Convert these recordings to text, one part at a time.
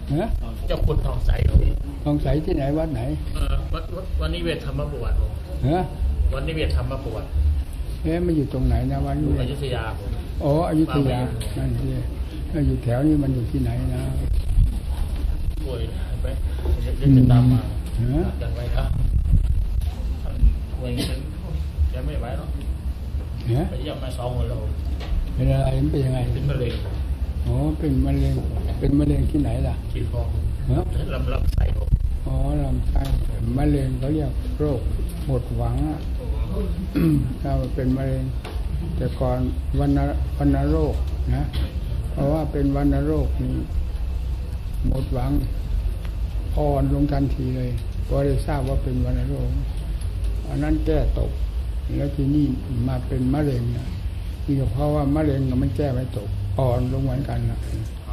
ฮะเจ้าคุณทองใสทองใสที่ไหนวัดไหนวันนี้เวทธรรมบวชฮะวันนี้เวทธรรมบวชมันอยู่ตรงไหนนะวันนี้อยุธยาอ๋ออยุธยานั่นสิอยู่แถวนี้มันอยู่ที่ไหนนะป่วยไปจะตามมาอย่างไรครับป่วยยังไม่ไหวหรอกไปเยี่ยมมา2 วันแล้วเป็นอะไรเป็นยังไงเป็นมะเร็งอ๋อเป็นมะเร็งที่ไหนล่ะที่ท้องลำไส้อ๋อลำไส้มะเร็งเขาเรียกโรคหมดหวังอ่ะถ้าเป็นมะเร็งแต่ก่อนวัณโรคนะเพราะว่าเป็นวัณโรคนี้หมดหวังอ่อนลงทันทีเลยพอได้ทราบว่าเป็นวัณโรคอันนั้นแก้ตกแล้วทีนี้มาเป็นมะเร็งนะนี่ก็เพราะว่ามะเร็งมันแก้ไม่ตกอ่อนลงเหมือนกันนะ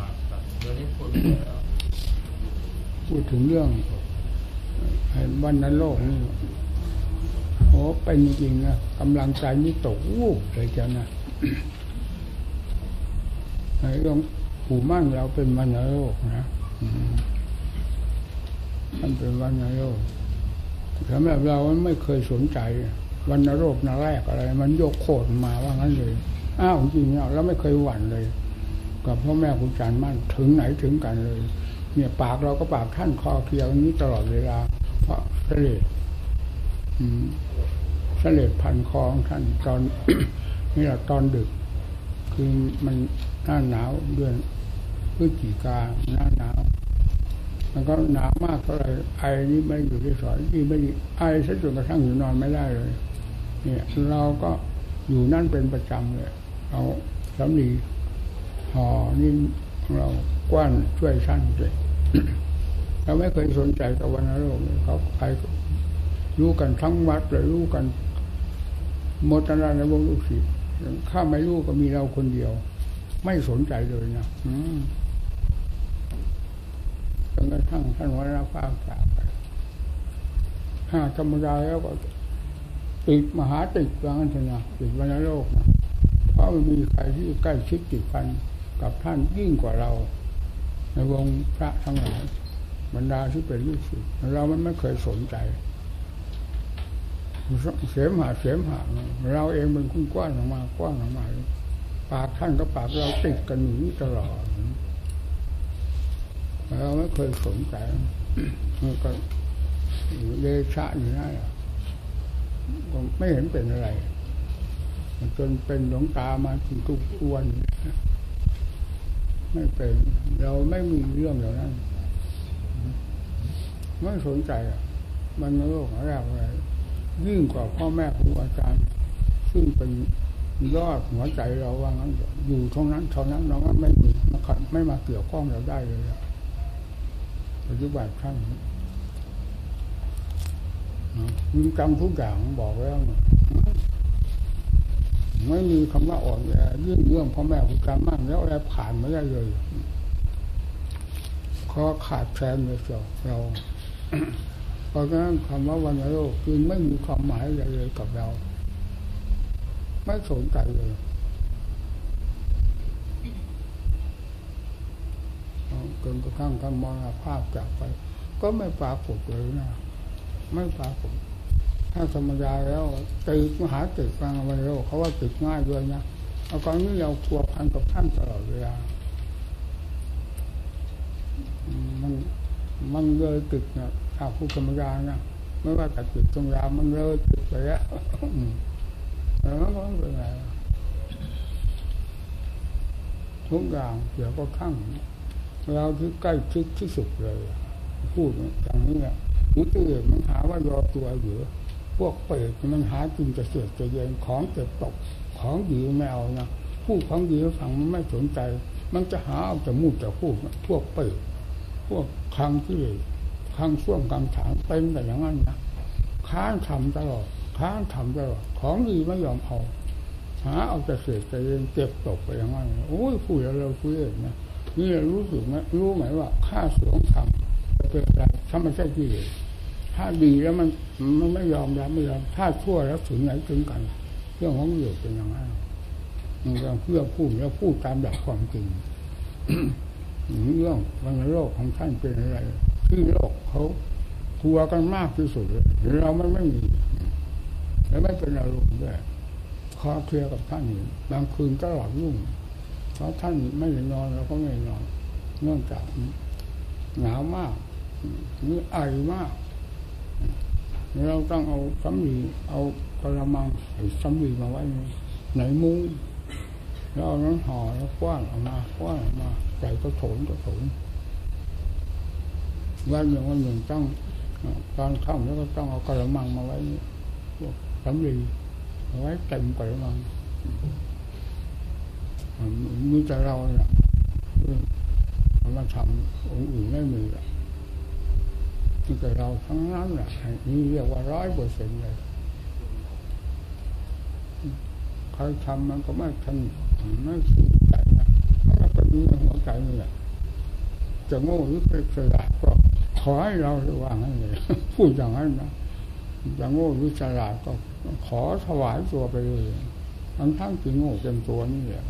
พูดถึงเรื่องวัณโรคนี่โอ้เป็นจริงนะกำลังใจนี่ตกวูบเลยจ้ะนะไอ้เรื่องผู้มั่นเราเป็นวัณโรคนะมันเป็นวัณโรคสำหรับเราไม่เคยสนใจวัณโรคนาแรกอะไรมันยกโคตรมาว่างั้นเลยอ้าวจริงๆเราไม่เคยหวั่นเลยกับพ่อแม่ครูอาจารย์มั่นถึงไหนถึงกันเลยเนี่ยปากเราก็ปากท่านคอเคี้ยวนี้ตลอดเวลาเพราะเสลดพันคอของท่านตอน นี่แหละตอนดึกคือมันหน้าหนาวเดือนพฤศจิกาหน้าหนาวมันก็หนาวมากเท่าไหร่ไอนี่ไม่อยู่ที่สอยนี่ไม่ไอซะจนกระทั่งอยู่นอนไม่ได้เลยเนี่ยเราก็อยู่นั่นเป็นประจำเลยเอาสำลีห่อนี่เรากว้านช่วยท่านเลยเราไม่เคยสนใจกับวัณโรคเขาใครรู้กันทั้งวัดเลยรู้กันหมดแล้วในวงลูกศิษย์ข้าไม่รู้ก็มีเราคนเดียวไม่สนใจเลยนะจนกระทั่งท่านวรณภาพจากไปธรรมดาแล้วก็ติดมหาติดว่างั้นเถอะนะติดวัณโรคนะเพราะมันมีใครที่ใกล้ชิดติดพันกับท่านยิ่งกว่าเราในวงพระทั้งหลายบรรดาที่เป็นลูกศิษย์เราไม่เคยสนใจเสมหะเราเองเป็นคุ้นกว้างออกมาปากท่านกับปากเราติดกันอยู่ตลอดเราไม่เคยสนใจมันก็เดชะอยู่นั่นแหละก็ไม่เห็นเป็นอะไรจนเป็นหลวงตามาถึงทุกวันไม่เป็นเราไม่มีเรื่องเหล่านั้นไม่สนใจมันโลกอะไรยิ่งกว่าพ่อแม่ครูอาจารย์ซึ่งเป็นยอดหัวใจเราว่างั้นอยู่ตรงนั้นเท่านั้นเราไม่มีไม่มาเกี่ยวข้องเราได้เลยปัจจุบันท่านยิ่งจำทุกอย่างบอกแล้วไม่มีคำว่าอ่อนแอยิ่งเรื่องพ่อแม่ครูอาจารย์มั่งแล้วอะไรผ่านไม่ได้เลยข้อขาดแคลนเลยเราเพราะฉะนั้นคำว่าวัณโรคคือไม่มีความหมายอะไรเลยกับเราไม่สนใจเลยจนกระทั่งท่านมรณภาพจากไปก็ไม่ปรากฏเลยนะไม่ปรากฏถ้าธรรมดาแล้วติดมหาติดฟังวัณโรคเขาว่าติดง่ายด้วยนะเอาตอนนี้เราพัวพันกับท่านตลอดเวลามันเลยติดนะถ้าผู้ธรรมดานะไม่ว่าแต่ติดธรรมดามันเลยติดไปแล้วแล้วมันเป็นไงทุกอย่างเดี๋ยวก็ข้างเราที่ใกล้ชิดที่สุดเลยพูดอย่างนี้แหละนิติเอกมันหาว่ายอตัวอยู่พวกเปรตมันหาจริงจะเสียจะเย็นของเก็บตกของดีไม่เอานะพูดของดีฟังมันไม่สนใจมันจะหาเอาแต่มูดแต่พูดพวกเปรตพวกคำที่คำช่วงคำถามเป็นแต่อย่างนั้นนะค้านทำตลอดของดีไม่ยอมเอาหาเอาแต่เสียใจเย็นเก็บตกไปอย่างนั้นโอ้ยพูดแล้วเราพูดเองนะนี่รู้สึกไหมรู้ไหมว่าค่าเสียงคำจะเป็นอะไรถ้าไม่ใช่ที่ถ้าดีแล้วมันไม่ยอมรับไม่ยอมถ้าชั่วแล้วถึงไหนถึงกันเรื่องของเหยื่อเป็นอย่างนั้นมันก็เพื่อพูดแล้วพูดตามหลักความจริงเรื่องวันโลกของท่านเป็นอะไรที่โลกเขากลัวกันมากที่สุดเลยเราไม่มีและไม่เป็นอารมณ์ด้วยคอเคลียร์กับท่านบางคืนตลอดรุ่งเพราะท่านไม่ได้นอนเราก็ไม่นอนเนื่องจากหนาวมากนี่ไอมากเราต้องเอาสำลีเอากระมังสำลีมาไว้ในมุ้งแล้วเอานั้นห่อแล้วกว้านออกมาใส่กระโถนวันหนึ่งต้องตอนค่ำแล้วก็ต้องเอากระมังมาไว้สำลีเอาไว้เต็มกระมังมีแต่เราเนี่ยมาทำองค์อื่นไม่มีอ่ะมีแต่เราทั้งนั้นแหละนี่เรียกว่า100%เลยใครทำมันก็ไม่ทันไม่สนใจนะมันก็มีหัวใจนี่แหละจะโง่หรือเป็นฉลาดก็ขอให้เราระวังให้เลยพูดอย่างนั้นนะจะโง่หรือฉลาดก็ขอถวายตัวไปเลยทั้งที่โง่เต็มตัวนี่แหละ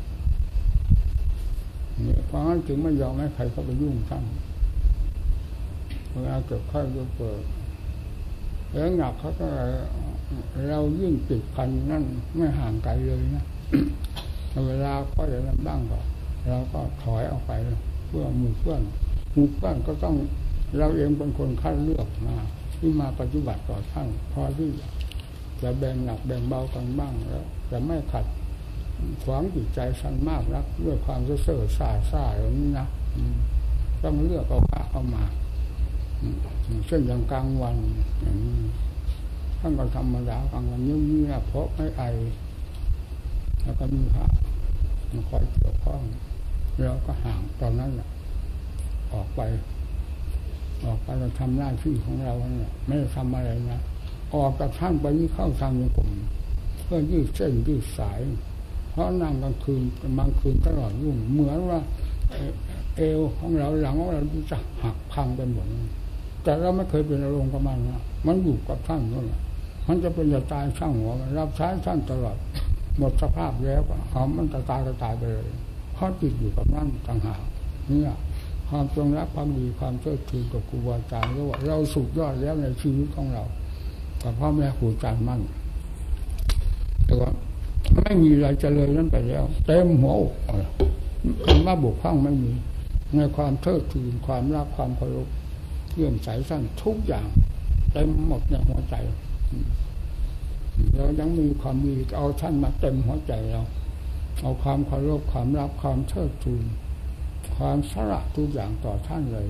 เนี่ยเพราะงั้นจึงไม่ยอมให้ใครเข้าไปยุ่งท่านเวลาเกิดข้อเกิดแล้วหนักเขาก็เรายิ่งติดพันนั่นไม่ห่างไกลเลยนะเวลาก็อย่างนั้นบ้างก็เราก็ถอยออกไปเพื่อหมู่เพื่อนก็ต้องเราเองเป็นคนคัดเลือกมาที่มาปฏิบัติต่อท่านพอที่จะแบ่งหนักแบ่งเบากันบ้างแล้วจะไม่ขัดขวางจิตใจสันมากนักด้วยความเสื่อซ่าอย่างนี้นะต้องเลือกเอาพระเข้ามาเช่นอย่างกลางวันอย่างนี้ท่านก็ธรรมดากลางวันเงียบๆเพราะไม่ไอแล้วก็มีพระคอยเกี่ยวข้องแล้วก็ห่างตอนนั้นออกไปเราทำหน้าที่ของเราเนี่ยไม่ได้ทำอะไรนะออกจากท่านไปนี่เข้าทางโยกมเพื่อยืดเส้นยืดสายเพราะนั่งกลางคืนบางคืนตลอดรุ่งเหมือนว่าเอวของเราหลังของเราจะหักพังไปหมดแต่เราไม่เคยเป็นอารมณ์กับมันนะมันอยู่กับท่านนั่นแหละมันจะเป็นจะตายช่างหัวมันรับใช้ท่านตลอดหมดสภาพแล้วก็มันจะตายก็ตายไปเลยเพราะติดอยู่กับนั่นต่างหากเนี่ยความจงรักความดีความเชื่อถือกับครูบาอาจารย์ก็ว่าเราสุดยอดแล้วในชีวิตของเรากับพ่อแม่ครูอาจารย์มั่นแต่ว่าไม่มีอะไรเจริญนั้นไปแล้วเต็มหัวอกคำว่าบกพร่องไม่มีในความเทิดทูนความรักความเคารพเลื่อมใสท่านทุกอย่างเต็มหมดในหัวใจเรายังมีความดีเอาท่านมาเต็มหัวใจเราเอาความเคารพความรักความเทิดทูนความสละทุกอย่างต่อท่านเลย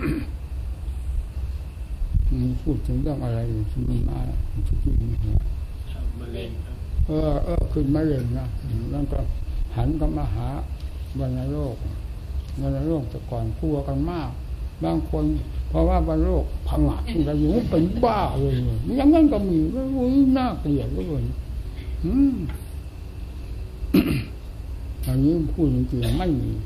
พูดถึงเรื่องอะไรที่มีมาที่มีหัวมะเร็งขึ้นมะเร็งนะแล้วก็หันก็มาหาวัณโรคแต่ก่อนกลัวกันมากบางคนเพราะว่าวัณโรคพังหักแต่อยู่เป็นบ้าเลยอย่างนั้นก็มีน่าเกลียดเลยอันนี้พูดจริงๆไม่มี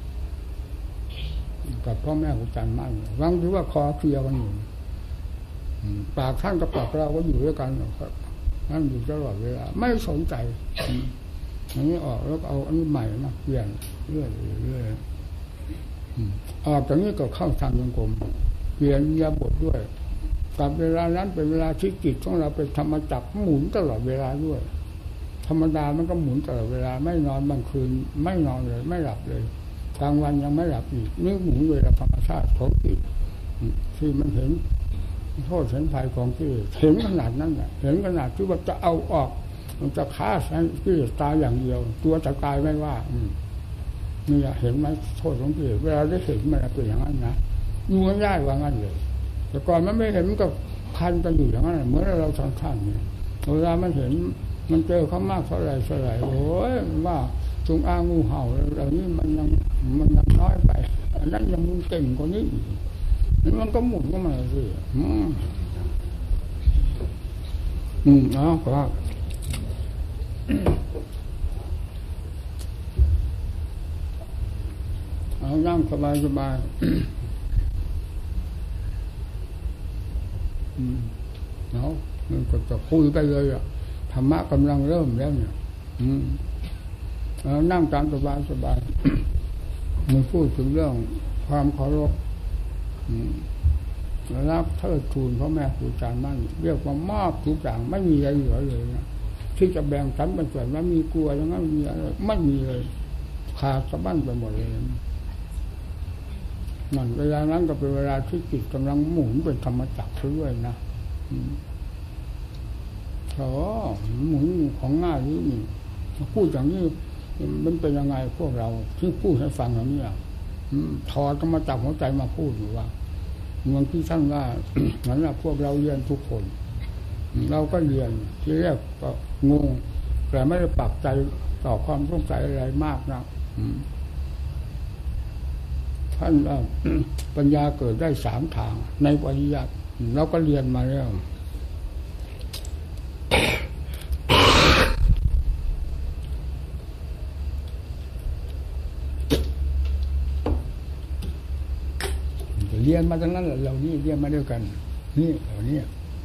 กับพ่อแม่ครูอาจารย์มั่นวังที่ว่าคอเคลียร์กันอยู่ปากท่านกับปากเราก็อยู่ด้วยกันครับนั่นอยู่ตลอดเวลาไม่สนใจอันนี้ออกแล้วเอาอันนี้ใหม่มาเปลี่ยนเรื่อยออกจากนี้ก็เข้าทางโยกมเปลี่ยนยาบทด้วยกับเวลานั้นเป็นเวลาที่จิตของเราเป็นธรรมจักรหมุนตลอดเวลาด้วยธรรมดามันก็หมุนตลอดเวลาไม่นอนบางคืนไม่นอนเลยไม่หลับเลยกลางวันยังไม่หลับอีกนึกหมุนเวลาธรรมชาติของจิตที่มันเห็นโทษเห็นภัยของกิเลสเห็นขนาดนั้นน่ะเห็นขนาดที่ว่าจะเอาออกมันจะฆ่ากิเลสตายอย่างเดียวตัวจะตายไม่ว่านี่เห็นไหมโทษของกิเลสเวลาได้เห็นมันเป็นอย่างนั้นนะอยู่ง่ายๆว่างั้นเลยแต่ก่อนมันไม่เห็นมันก็พันกันอยู่อย่างนั้นเหมือนเราทางท่านเนี่ยเวลามันเห็นมันเจอเขามากเท่าไหร่โอ้ยว่าจงอ้างงูเห่าอะไรนี้มันยังน้อยไปอันนั้นยังมึงเก่งกว่านี้มันก็หมุนก็มาสิเอาก็เอานั่งสบายเอามันก็จะคุยไปเลยอ่ะธรรมะกำลังเริ่มแล้วเนี่ยนั่งตามสบายมีพูดถึงเรื่องความเคารพรับเทิดทูนพ่อแม่ครูอาจารย์มั่นเรียกว่ามอบทุกอย่างไม่มีอะไรเหลือเลยนะที่จะแบ่งสรรเป็นส่วนว่ามีกลัวอย่างนั้นมีอะไรไม่มีเลยขาดสะบั้นไปหมดเลยนั่นเวลานั้นก็เป็นเวลาที่จิตกำลังหมุนเป็นธรรมจักรด้วยนะหมุนของง่ายนี่พูดอย่างนี้มันเป็นยังไงพวกเราที่พูดให้ฟังอย่างนี้ถอดธรรมจักรหัวใจมาพูดอยู่ว่าเมืองที่ท่านว่านั้นแหละพวกเราเรียนทุกคนเราก็เรียนที่แรกก็งงแต่ไม่ได้ปรับใจต่อความสงสัยอะไรมากนะท่านว่าปัญญาเกิดได้3 ทางในปริยัติเราก็เรียนมาแล้วเรียนมาทั้งนั้นแหละเรานี่เรียนมาด้วยกันนี่เหล่านี้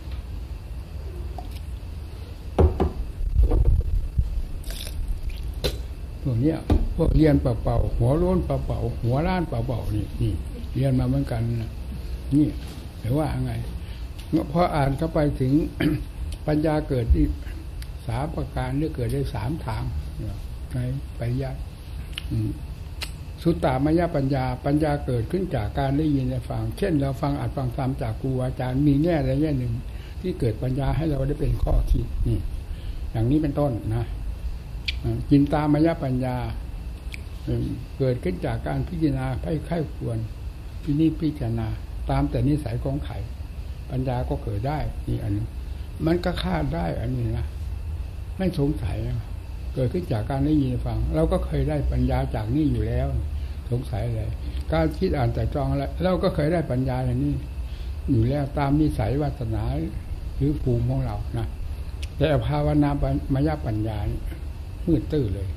พวกเนี้ยพวกเรียนเปล่าๆหัวโล้นเปล่าๆหัวล้านเปล่าๆนี่เรียนมาเหมือนกันนะนี่แต่ว่าไงพออ่านเข้าไปถึง ปัญญาเกิดที่3 ประการหรือเกิดได้3 ทางในปริยัติสุตตามยปัญญาเกิดขึ้นจากการได้ยินได้ฟังเช่นเราฟังอัดฟังธรรมจากครูอาจารย์มีแง่ใดแง่หนึ่งที่เกิดปัญญาให้เราได้เป็นข้อคิดนี่อย่างนี้เป็นต้นนะจินตามยปัญญาเกิดขึ้นจากการพิจารณาไข้ควรพิจารณาตามแต่นิสัยของไข่ปัญญาก็เกิดได้นี่อันนี้มันก็คาดได้อันนี้นะไม่สงสัยเกิดขึ้นจากการได้ยินฟังเราก็เคยได้ปัญญาจากนี่อยู่แล้วสงสัยเลยการคิดอ่านแต่จองแล้วเราก็เคยได้ปัญญาอย่างนี้อยู่แล้วตามนิสัยวาสนาหรือภูมิของเรานะแต่ภาวนามยปัญญามืดตื้อเลย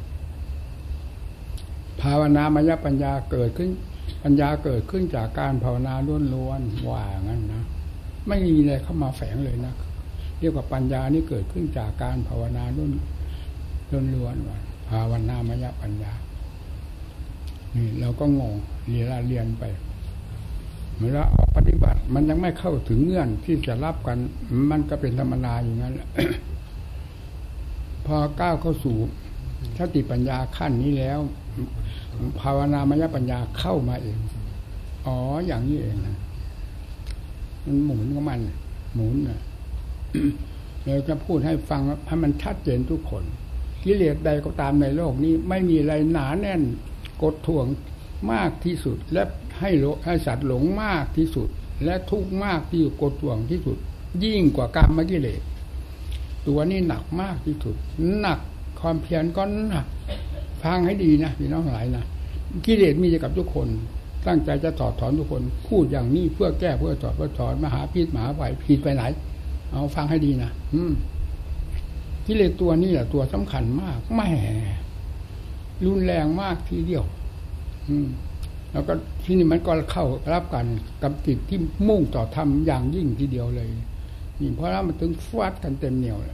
ภาวนามยปัญญาเกิดขึ้นปัญญาเกิดขึ้นจากการภาวนาล้วนๆว่างั้นนะไม่มีอะไรเข้ามาแฝงเลยนะเรียกว่าปัญญานี่เกิดขึ้นจากการภาวนาล้วนว่าภาวนามยปัญญานี่เราก็งงเรียนไปเมื่อเราออกปฏิบัติมันยังไม่เข้าถึงเงื่อนที่จะรับกันมันก็เป็นธรรมดาอย่างนั้น พอก้าวเข้าสู่สติปัญญาขั้นนี้แล้วภาวนามยปัญญาเข้ามาเองอ๋ออย่างนี้เองนะมันหมุนของมันหมุนนะ เราจะพูดให้ฟังให้มันชัดเจนทุกคนกิเลสใดก็ตามในโลกนี้ไม่มีอะไรหนาแน่นกดท่วงมากที่สุดและให้สัตว์หลงมากที่สุดและทุกข์มากที่กดท่วงที่สุดยิ่งกว่ากามกิเลสตัวนี้หนักมากที่สุดหนักความเพียรก็หนักฟังให้ดีนะพี่น้องหลายนะกิเลสมีกับทุกคนตั้งใจจะถอดถอนทุกคนพูดอย่างนี้เพื่อแก้เพื่อถอนมหาพิษมหาภัยผิดไปไหนเอาฟังให้ดีนะกิเลสตัวนี้แหละตัวสำคัญมากแหมรุนแรงมากทีเดียวแล้วก็ที่นี่มันก็เข้ารับกันกับจิตที่มุ่งต่อธรรมอย่างยิ่งทีเดียวเลยนี่เพราะนั้นมันถึงฟาดกันเต็มเหนียวเลย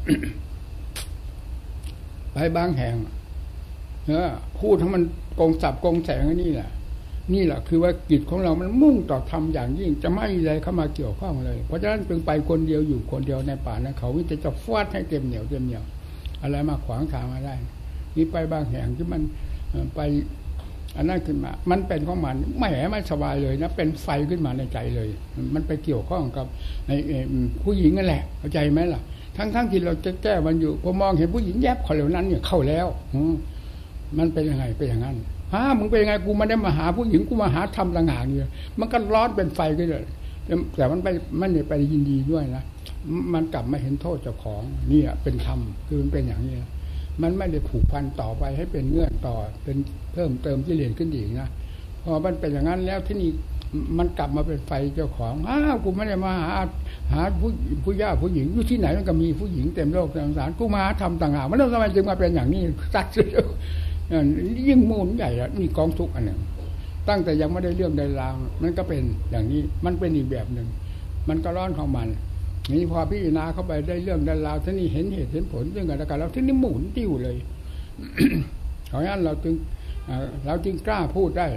ไปบางแห่งพูดให้มันกงสับกงแสงนี่แหละคือว่าจิตของเรามันมุ่งต่อธรรมอย่างยิ่งจะไม่มีอะไรเข้ามาเกี่ยวข้องเลยเพราะฉะนั้นจึงไปคนเดียวอยู่คนเดียวในป่าในเขาวิจะฟาดให้เต็มเหนียวอะไรมาขวางทางมาได้นี่ไปบางแห่งที่มันไปอันนั้นขึ้นมามันเป็นของมันไม่สบายเลยนะเป็นไฟขึ้นมาในใจเลยมันไปเกี่ยวข้องกับในผู้หญิงนั่นแหละเข้าใจไหมล่ะทั้งที่เราจะแก้มันอยู่พอมองเห็นผู้หญิงแยบคนเหล่านั้นเนี่ยเข้าแล้วมันเป็นยังไงเป็นอย่างนั้นมึงเป็นยังไงกูไม่ได้มาหาผู้หญิงกูมาหาธรรมต่างหากเนี่ยมันก็ร้อนเป็นไฟขึ้นเลยแต่มันไม่ไปยินดีด้วยนะมันกลับมาเห็นโทษเจ้าของนี่เป็นธรรมคือมันเป็นอย่างนี้มันไม่ได้ผูกพันต่อไปให้เป็นเงื่อนต่อเป็นเพิ่มเติมกิเลสขึ้นอีกนะพอมันเป็นอย่างนั้นแล้วที่นี่มันกลับมาเป็นไฟเจ้าของกูไม่ได้มาหาผู้ย่าผู้หญิงอยู่ที่ไหนมันก็มีผู้หญิงเต็มโลกเต็มสงสารกูมาทำต่างหากมันทำไมจึงมาเป็นอย่างนี้ตัดเลยยิ่งมูลใหญ่ละนี่กองทุกข์อันหนึ่งตั้งแต่ยังไม่ได้เรื่องใดราวมันก็เป็นอย่างนี้มันเป็นอีกแบบหนึ่งมันก็ร้อนของมันนี่พอพิจารณาเข้าไปได้เรื่องใดราวที่นี่เห็นเหตุเห็นผลเรื่องอะไรกันแล้วที่นี่หมุนติ้วเลย เพราะฉะนั้นเราจึงกล้าพูดได้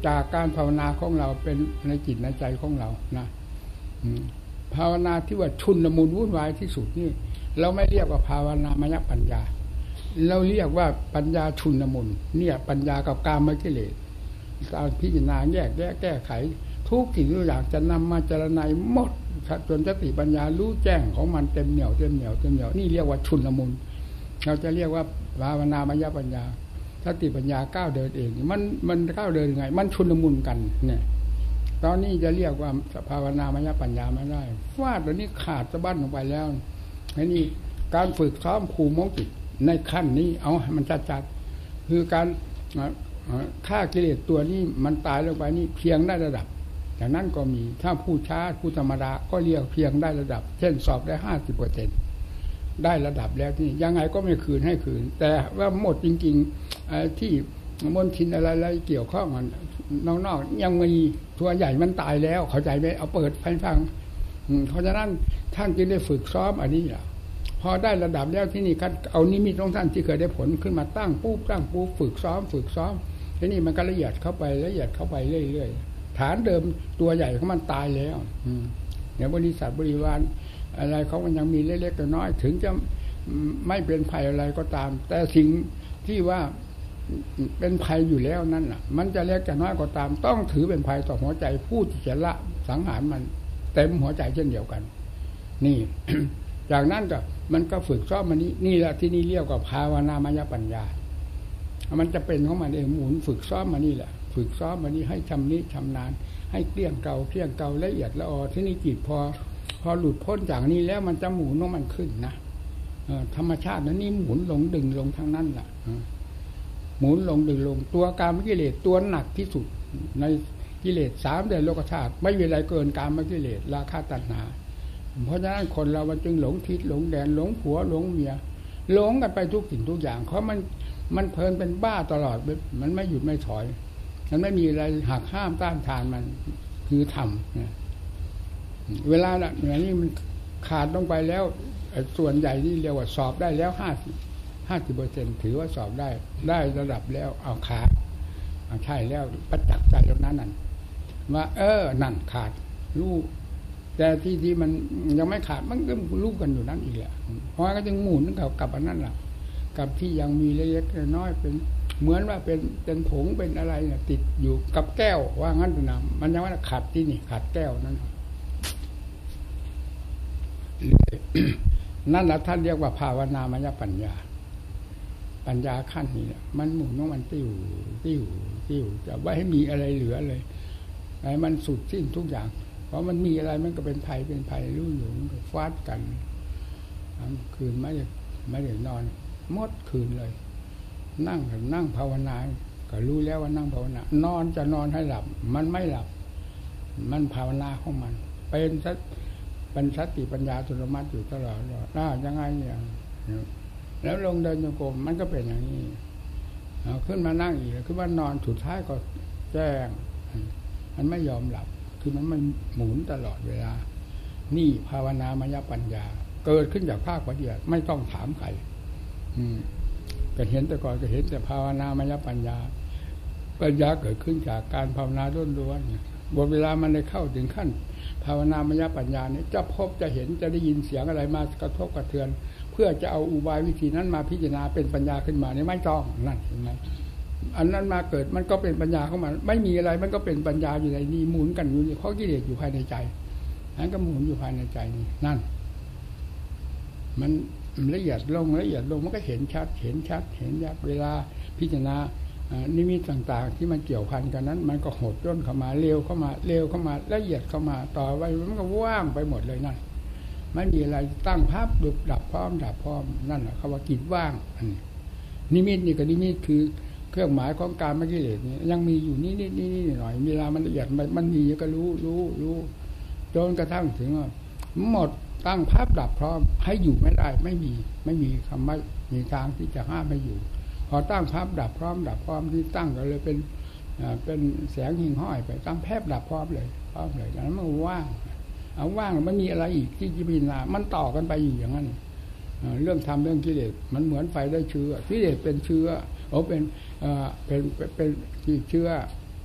จากการภาวนาของเราเป็นในจิตในใจของเรานะภาวนาที่ว่าชุนละมุนวุ่นวายที่สุดนี่เราไม่เรียกว่าภาวนามยปัญญาเราเรียกว่าปัญญาชุนละมุนเนี่ยปัญญากับกามกิเลสการพิจารณาแยกแยะแก้ไขทุกสิ่งทุกอย่างจะนำมาเจรไนหมดจนสติปัญญารู้แจ้งของมันเต็มเหนี่ยวนี่เรียกว่าชุนละมุนเราจะเรียกว่าภาวนามยปัญญาสติปัญญาก้าวเดินเองมันก้าวเดินยังไงมันชุนละมุนกันเนี่ยตอนนี้จะเรียกว่าภาวนามยปัญญาไม่ได้ฟาดตอนนี้ขาดสะบั้นลงไปแล้วนี่การฝึกซ้อมภูมิของจิตในขั้นนี้เอามันจัดคือการฆ่ากิเลสตัวนี้มันตายลงไปนี่เพียงได้ระดับจากนั้นก็มีถ้าผู้ช้าผู้ธรรมดาก็เรียกเพียงได้ระดับเช่นสอบได้ 50%ได้ระดับแล้วที่ยังไงก็ไม่คืนให้คืนแต่ว่าหมดจริงๆที่มนทินอะไรเกี่ยวข้องกันนอกๆยังมีตัวใหญ่มันตายแล้วเข้าใจไหมเอาเปิดให้ฟังเพราะฉะนั้นท่านจึงได้ฝึกซ้อมอันนี้แหละพอได้ระดับแล้วที่นี่คัดเอานิมิตของท่านที่เคยได้ผลขึ้นมาตั้งปุ๊บฝึกซ้อมทีนี้มันก็ละเอียดเข้าไปเรื่อยๆฐานเดิมตัวใหญ่ของมันตายแล้วเดี๋ยวบริษัทบริวารอะไรเขามันยังมีเล็กๆน้อยๆถึงจะไม่เป็นภัยอะไรก็ตามแต่สิ่งที่ว่าเป็นภัยอยู่แล้วนั่นน่ะมันจะเล็กจะน้อยก็ตามต้องถือเป็นภัยต่อหัวใจผู้ที่จะละสังหารมันเต็มหัวใจเช่นเดียวกันนี่ จากนั้นก็มันก็ฝึกซ้อมมันนี่แหละที่นี่เรียกว่าภาวนามยปัญญามันจะเป็นของมันเองหมุนฝึกซ้อมมานี่แหละฝึกซ้อมมานี่ให้ชำนาญให้เกลี้ยงเก่าละเอียดละออที่นี่จิตพอหลุดพ้นจากนี้แล้วมันจะหมุนของมันขึ้นนะธรรมชาตินั้นนี่หมุนลงดึงลงทางนั้นแหละหมุนลงดึงลงตัวกามกิเลสตัวหนักที่สุดในกิเลส3เดือนโลกธาตุไม่มีอะไรเกินกามกิเลสราคะตัณหาเพราะฉะนั้นคนเรามันจึงหลงทิศหลงแดนหลงผัวหลงเมียหลงกันไปทุกสิ่งทุกอย่างเพราะมันเพลินเป็นบ้าตลอดมันไม่หยุดไม่ถอยมันไม่มีอะไรหักห้ามต้านทานมันคือธรรมเวลาอย่างนี้มันขาดลงไปแล้วส่วนใหญ่นี่เรียกว่าสอบได้แล้ว50% ถือว่าสอบได้ระดับแล้วเอาขาดใช่แล้วประจักษ์ใจตรงนั้นนั่นว่านั่นขาดรู้แต่ที่มันยังไม่ขาดมันก็รู้กันอยู่นั่นอีกแหละเพราะก็จึงหมุนกับอันนั้นแหละกับที่ยังมีเล็กๆน้อยๆเป็นเหมือนว่าเป็นผงเป็นอะไรเนี่ยติดอยู่กับแก้วว่างั้นนะมันยังว่าขาดที่นี่ขาดแก้วนั่น นั่นแหละท่านเรียกว่าภาวนามยปัญญาขั้นนี้มันหมุนของมันติ้วจะไว้ให้มีอะไรเหลือเลยไอ้มันสุดสิ้นทุกอย่างเพราะมันมีอะไรมันก็เป็นภัยรู้อยู่มันก็ฟาดกันคืนไม่ได้นอนหมดคืนเลยนั่งภาวนาก็รู้แล้วว่านั่งภาวนานอนจะนอนให้หลับมันไม่หลับมันภาวนาของมันเป็นสติปัญญาอัตโนมัติอยู่ตลอดยังไงเนี่ยแล้วลงเดินโยกมมันก็เป็นอย่างนี้ขึ้นมานั่งอีกขึ้นมานอนสุดท้ายก็แจ้งมันไม่ยอมหลับคือมันหมุนตลอดเวลานี่ภาวนามยปัญญาเกิดขึ้นจากภาคปฏิบัติไม่ต้องถามใครก็เห็นแต่ก่อนก็เห็นแต่ภาวนามยปัญญาเกิดขึ้นจากการภาวนาล้วนๆบนเวลามันได้เข้าถึงขั้นภาวนามยปัญญาเนี่ยจะพบจะเห็นจะได้ยินเสียงอะไรมากระทบกระเทือนเพื่อจะเอาอุบายวิธีนั้นมาพิจารณาเป็นปัญญาขึ้นมาเนี่ยไม่ต้องนั่นเห็นไหมอันนั้นมาเกิดมันก็เป็นปัญญาเข้ามาไม่มีอะไรมันก็เป็นปัญญาอยู่ในนี้หมุนกันอยู่เพราะกิเลสอยู่ภายในใจนั้นก็หมุนอยู่ภายในใจนี่นั่นมันละเอียดลงมันก็เห็นชัดเห็นยับเวลาพิจารณานิมิตต่างๆที่มันเกี่ยวพันกันนั้นมันก็หดย่นเข้ามาเร็วเข้ามาละเอียดเข้ามาต่อไปมันก็ว่างไปหมดเลยนั่นไม่มีอะไรตั้งภาพดับพร้อมนั่นแหละคำว่าจิตว่างนิมิตนี่กับนิมิตคือเครื่องหมายของการไม่กิเลสนี่ยังมีอยู่นี่หน่อยเวลามันละเอียดมันมีก็รู้จนกระทั่งถึงหมดตั้งภาพดับพร้อมให้อยู่ไม่ได้ไม่มีคำว่ามีทางที่จะห้ามไม่อยู่พอตั้งภาพดับพร้อมที่ตั้งก็เลยเป็นแสงหิ่งห้อยไปตั้งแพบดับพร้อมเลยแล้วมันว่างมันมีอะไรอีกที่จะพิจารณามันต่อกันไปอยู่อย่างนั้นเรื่องธรรมเรื่องกิเลสมันเหมือนไฟได้เชื้อกิเลสเป็นเชื้อเป็นเชื้อ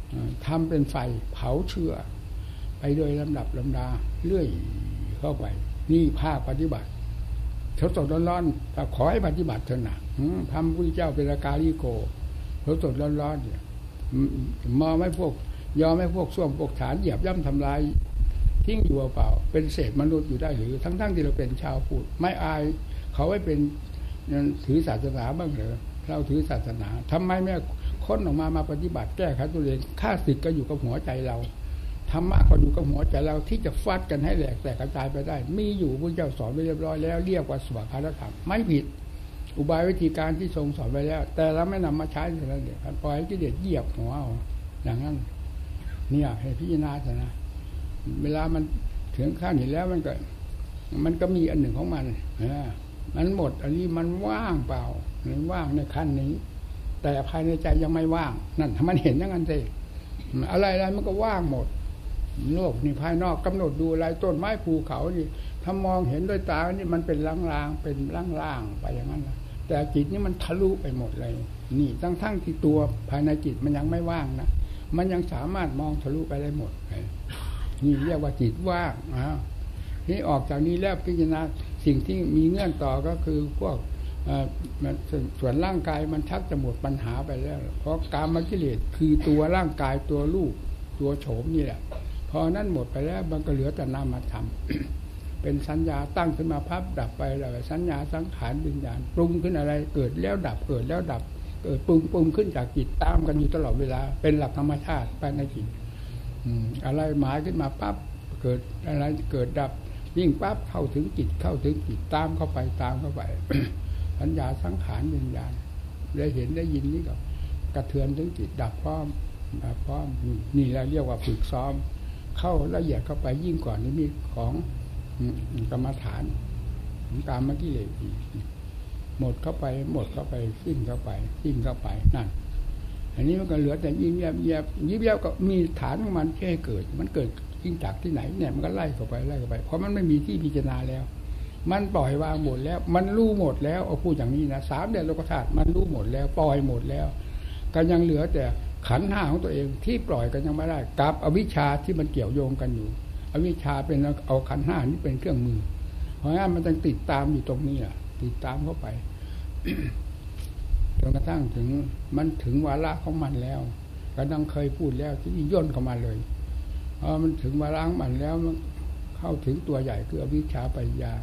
ทำเป็นไฟเผาเชื้อไปโดยลำดับลำดาเรื่อยเข้าไปนี่ภาคปฏิบัติสดร้อนๆแต่ขอให้ปฏิบัติเถอะนะทำพุทธเจ้าเป็นกาลิโกสดร้อนๆเนี่ยมอไม่พวกยอมให้พวกส้วมพวกฐานเหยียบย่ำทำลายทิ้งอยู่เปล่าเป็นเศษมนุษย์อยู่ได้หรือทั้งที่เราเป็นชาวพุทธไม่อายเขาไม่เป็นถือศาสนาบ้างเหรอเราถือศาสนาทำไมไม่ค้นออกมาปฏิบัติแก้ไขตัวเองข้าศึกก็อยู่กับหัวใจเราธรรมะก็อยู่กับหัวใจเราที่จะฟัดกันให้แหลกแตกกระจายไปได้มีอยู่พระเจ้าสอนไว้เรียบร้อยแล้วเรียกว่าสวากาธรรมไม่ผิดอุบายวิธีการที่ทรงสอนไว้แล้วแต่เราไม่นำมาใช้เท่านั้นเองปล่อยให้กิเลสเหยียบหัวเอาอย่างนั้นเนี่ยให้พิจารณาเถอะนะเวลามันถึงขั้นนี้แล้วมันก็มีอันหนึ่งของมันหมดอันนี้มันว่างเปล่าหรือว่างในขั้นนี้แต่ภายในใจยังไม่ว่างนั่นถ้ามันเห็นอย่างนั้นสิอะไรมันก็ว่างหมดโลกนี่ภายนอกกำหนดดูอะไรต้นไม้ภูเขานี่ถ้ามองเห็นด้วยตานี่มันเป็นล่างๆเป็นล่างๆไปอย่างนั้นนะแต่จิตนี่มันทะลุไปหมดเลยนี่ทั้งที่ตัวภายในจิตมันยังไม่ว่างนะมันยังสามารถมองทะลุไปได้หมดนี่เรียกว่าจิตว่างนี่ออกจากนี้แล้วพิจารณาสิ่งที่มีเงื่อนต่อก็คือพวกส่วนร่างกายมันชักจะหมดปัญหาไปแล้วเพราะกามกิเลสคือตัวร่างกายตัวรูปตัวโฉมนี่แหละพอนั้นหมดไปแล้วมันก็เหลือแต่นามธรรม เป็นสัญญาตั้งขึ้นมาพับดับไปแล้วสัญญาสังขารวิญญาณปรุงขึ้นอะไรเกิดแล้วดับเกิดแล้วดับเกิดปรุงขึ้นจากจิตตามกันอยู่ตลอดเวลาเป็นหลักธรรมชาติภายในจิตอะไรหมายขึ้นมาปั๊บเกิดอะไรเกิดดับยิ่งปั๊บเข้าถึงจิตตามเข้าไป สัญญาสังขารวิญญาณได้เห็นได้ยินนี่ก็กระเทือนถึงจิตดับพร้อมนี่เราเรียกว่าฝึกซ้อมเข้าละเอียดเข้าไปยิ่งกว่านี้มีของกรรมฐานตามเมื่อกี้เลยหมดเข้าไปสิ้นเข้าไปนั่นอันนี้มันก็เหลือแต่ยิ้มแย้มก็มีฐานของมันแค่เกิดมันเกิดยิ่งจากที่ไหนเนี่ยมันก็ไล่เข้าไปเพราะมันไม่มีที่พิจารณาแล้วมันปล่อยวางหมดแล้วมันรู้หมดแล้วเอาพูดอย่างนี้นะ3 เดือนโลกธาตุมันรู้หมดแล้วปล่อยหมดแล้วก็ยังเหลือแต่ขันธ์5ของตัวเองที่ปล่อยกันยังไม่ได้กับอวิชชาที่มันเกี่ยวโยงกันอยู่อวิชชาเป็นเอาขันธ์5นี่เป็นเครื่องมือเพราะงั้นมันต้องติดตามอยู่ตรงนี้อ่ะติดตามเข้าไป จนกระทั่งถึงมันถึงวาระของมันแล้วก็ดังเคยพูดแล้วที่ย่นเข้ามาเลยพอมันถึงวาระของมันแล้วมันเข้าถึงตัวใหญ่คืออวิชชาปัญญา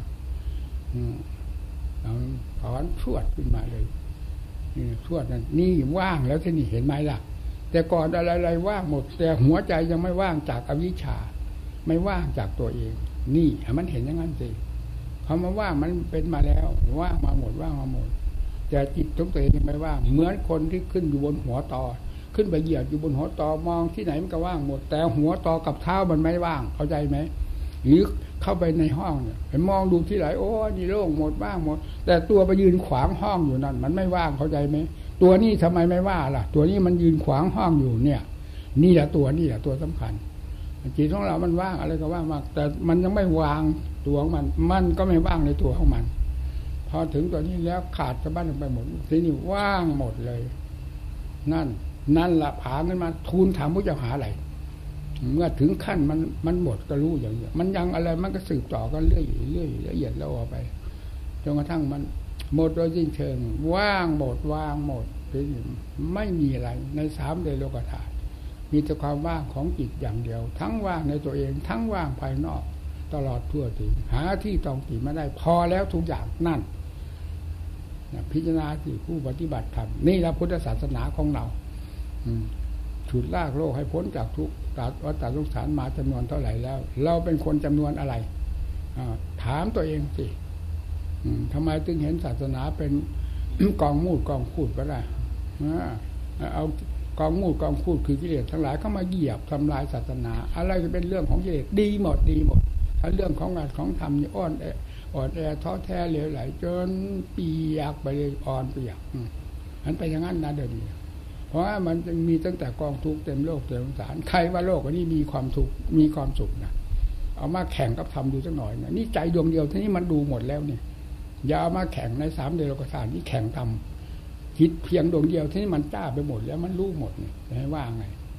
ถอนชวดขึ้นมาเลยชวดนั้นนี่ว่างแล้วที่นี่เห็นไหมล่ะแต่ก่อนอะไรว่างหมดแต่หัวใจยังไม่ว่างจากอวิชชาไม่ว่างจากตัวเองนี่มันเห็นอย่างนั้นสิคำว่าว่างมันเป็นมาแล้วว่างมาหมดแต่จิตของตัวเองยังไม่ว่างเหมือนคนที่ขึ้นอยู่บนหัวตอขึ้นไปเหยียบอยู่บนหัวตอมองที่ไหนมันก็ว่างหมดแต่หัวตอกับเท้ามันไม่ว่างเข้าใจไหมหรือเข้าไปในห้องเนี่ยไปมองดูที่ไหนโอ้นี่โล่งหมดว่างหมดแต่ตัวไปยืนขวางห้องอยู่นั่นมันไม่ว่างเข้าใจไหมตัวนี้ทำไมไม่ว่าล่ะตัวนี้มันยืนขวางห้องอยู่เนี่ยนี่แหละตัวสำคัญจิตของเรามันว่างอะไรก็ว่างมากแต่มันยังไม่วางตัวของมันก็ไม่ว่างในตัวของมันพอถึงตัวนี้แล้วขาดสะบั้นไปหมดทีนี้ว่างหมดเลยนั่นละผาขึ้นมาทูลถามพระเจ้าหาอะไรเมื่อถึงขั้นมันหมดก็รู้อย่างเดียวมันยังอะไรมันก็สืบต่อกันเรื่อยละเอียดแล้วออกไปจนกระทั่งมันหมดโดยสิ้นเชิงว่างหมดทีนี้ไม่มีอะไรใน3 เดือนโลกธาตุมีแต่ความว่างของจิตอย่างเดียวทั้งว่างในตัวเองทั้งว่างภายนอกตลอดทั่วถึงหาที่ตองตีไม่ได้พอแล้วทุกอย่างนั่นพิจารณาที่ผู้ปฏิบัติธรรมนี่แหละพุทธศาสนาของเราฉุดลากโลกให้พ้นจากทุกข์วัฏสงสารมาจำนวนเท่าไหร่แล้วเราเป็นคนจำนวนอะไรถามตัวเองสิทำไมจึงเห็นศาสนาเป็น กองมูดกองคูดก็ได้เอากองมูดกองคูดคือกิเลสทั้งหลายเข้ามาเหยียบทำลายศาสนาอะไรจะเป็นเรื่องของกิเลสดีหมดถ้าเรื่องของงานของธรรมนี่อ่อนแอท้อแท้เหลวไหลจนเปียกไปเลยอ่อนเปียกมันเป็นอย่างนั้นนะเดี๋ยวนี้เพราะว่ามันมีตั้งแต่กองทุกข์เต็มโลกเต็มสงสารใครว่าโลกนี้มีความทุกข์มีความสุขนะเอามาแข่งกับธรรมดูสักหน่อยนะนี่ใจดวงเดียวที่นี่มันดูหมดแล้วนี่อย่าเอามาแข่งใน3 เดือนโลกธาตุนี่แข่งธรรมคิดเพียงดวงเดียวที่นี่มันจ้าไปหมดแล้วมันรู้หมดนี่ให้ว่าไง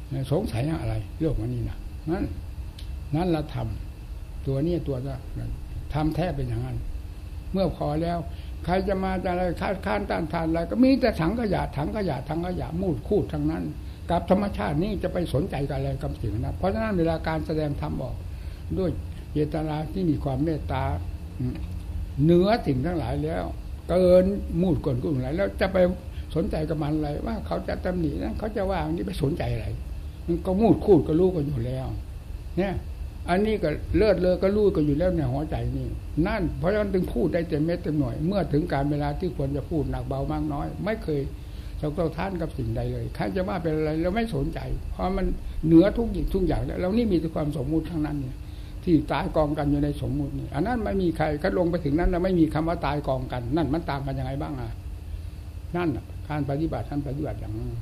สงสัยอะไรโลกมันนี่นะนั้นเราทำตัวนี้ตัวจะทำแท้เป็นอย่างนั้นเมื่อพอแล้วใครจะมาจะอะไรค้านต้านทานอะไรก็มีแต่ถังขยะมูดคูดทั้งนั้นกับธรรมชาตินี้จะไปสนใจกับอะไรกับสิ่งนั้นเพราะฉะนั้นเวลาการแสดงธรรมออกด้วยเจตนาที่มีความเมตตาเหนือสิ่งทั้งหลายแล้วเกินมูดเกินกุ้งอะไรแล้วจะไปสนใจกับมันอะไรว่าเขาจะตำหนินั้นเขาจะว่าอันนี้ไปสนใจอะไรมันก็มูดคูดก็รู้กันอยู่แล้วเนี่ยอันนี้ก็เลิศเลอก็รู้กันอยู่แล้วในหัวใจนี่นั่นเพราะฉะนั้นถึงพูดได้เต็มเม็ดเต็มหน่วยเมื่อถึงการเวลาที่ควรจะพูดหนักเบามากน้อยไม่เคยเราท่านกับสิ่งใดเลยใครจะว่าเป็นอะไรเราไม่สนใจเพราะมันเหนือทุกอย่างแล้วเรานี่มีแต่ความสมมุติทั้งนั้นเนี่ยที่ตายกองกันอยู่ในสมมุตินี่อันนั้นไม่มีใครก็ลงไปถึงนั้นแล้วไม่มีคำว่าตายกองกันนั่นมันต่างกันยังไงบ้างอ่ะนั่นการปฏิบัติท่านปฏิบัติอย่างนั้น